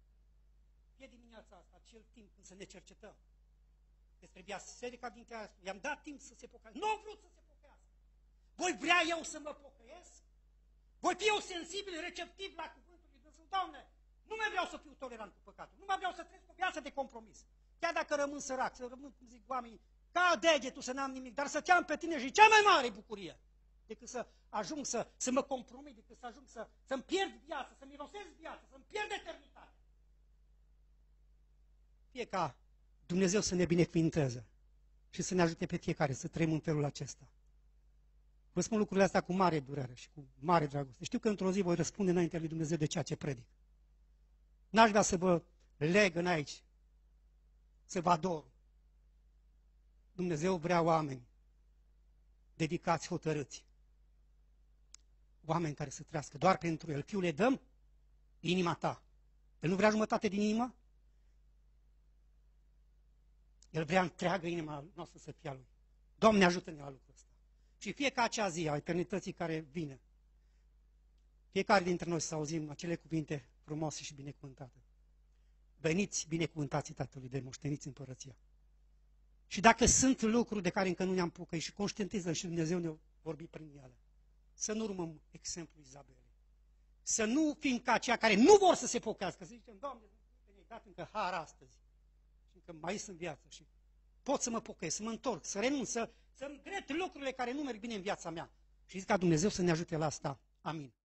E dimineața asta, acel timp când să ne cercetăm. Despre biserica din Tiatira, i-am dat timp să se pocăiască. Nu am vrut să se pocăiască. Voi vrea eu să mă pocăiesc? Voi fi eu sensibil, receptiv la cuvântul lui Dumnezeu? Doamne, nu mai vreau să fiu tolerant cu păcatul. Nu mai vreau să trăiesc o viață de compromis. Chiar dacă rămân sărac, să rămân, cum zic oamenii, ca degetul să n-am nimic, dar să te am pe tine și cea mai mare bucurie decât să ajung să mă compromit, decât să ajung să-mi pierd viața, să-mi irosesc viața, să-mi pierd eternitatea. Fie ca Dumnezeu să ne binecuvinteze și să ne ajute pe fiecare să trăim în felul acesta. Vă spun lucrurile astea cu mare durere și cu mare dragoste. Știu că într-o zi voi răspunde înaintea lui Dumnezeu de ceea ce predic. N-aș vrea să vă leg în aici, să vă ador. Dumnezeu vrea oameni dedicați, hotărâți. Oameni care să trăiască doar pentru El. Fiule, dăm inima ta. El nu vrea jumătate din inimă? El vrea întreagă inima noastră să fie a Lui. Doamne, ajută-ne la lucrul ăsta. Și fie ca acea zi a eternității care vine, fiecare dintre noi să auzim acele cuvinte frumoase și binecuvântate. Veniți binecuvântații Tatălui de moșteniți împărăția. Și dacă sunt lucruri de care încă nu ne-am pocăit și conștientizăm și Dumnezeu ne-a vorbit prin ele, să nu urmăm exemplul Izabelei. să nu fim ca aceia care nu vor să se pocăiască. Să zicem, Doamne, ne-ai dat încă har astăzi. Și încă mai sunt în viață și pot să mă pocăiesc, să mă întorc, să renunț, să îmi regret lucrurile care nu merg bine în viața mea. Și zic ca Dumnezeu să ne ajute la asta. Amin.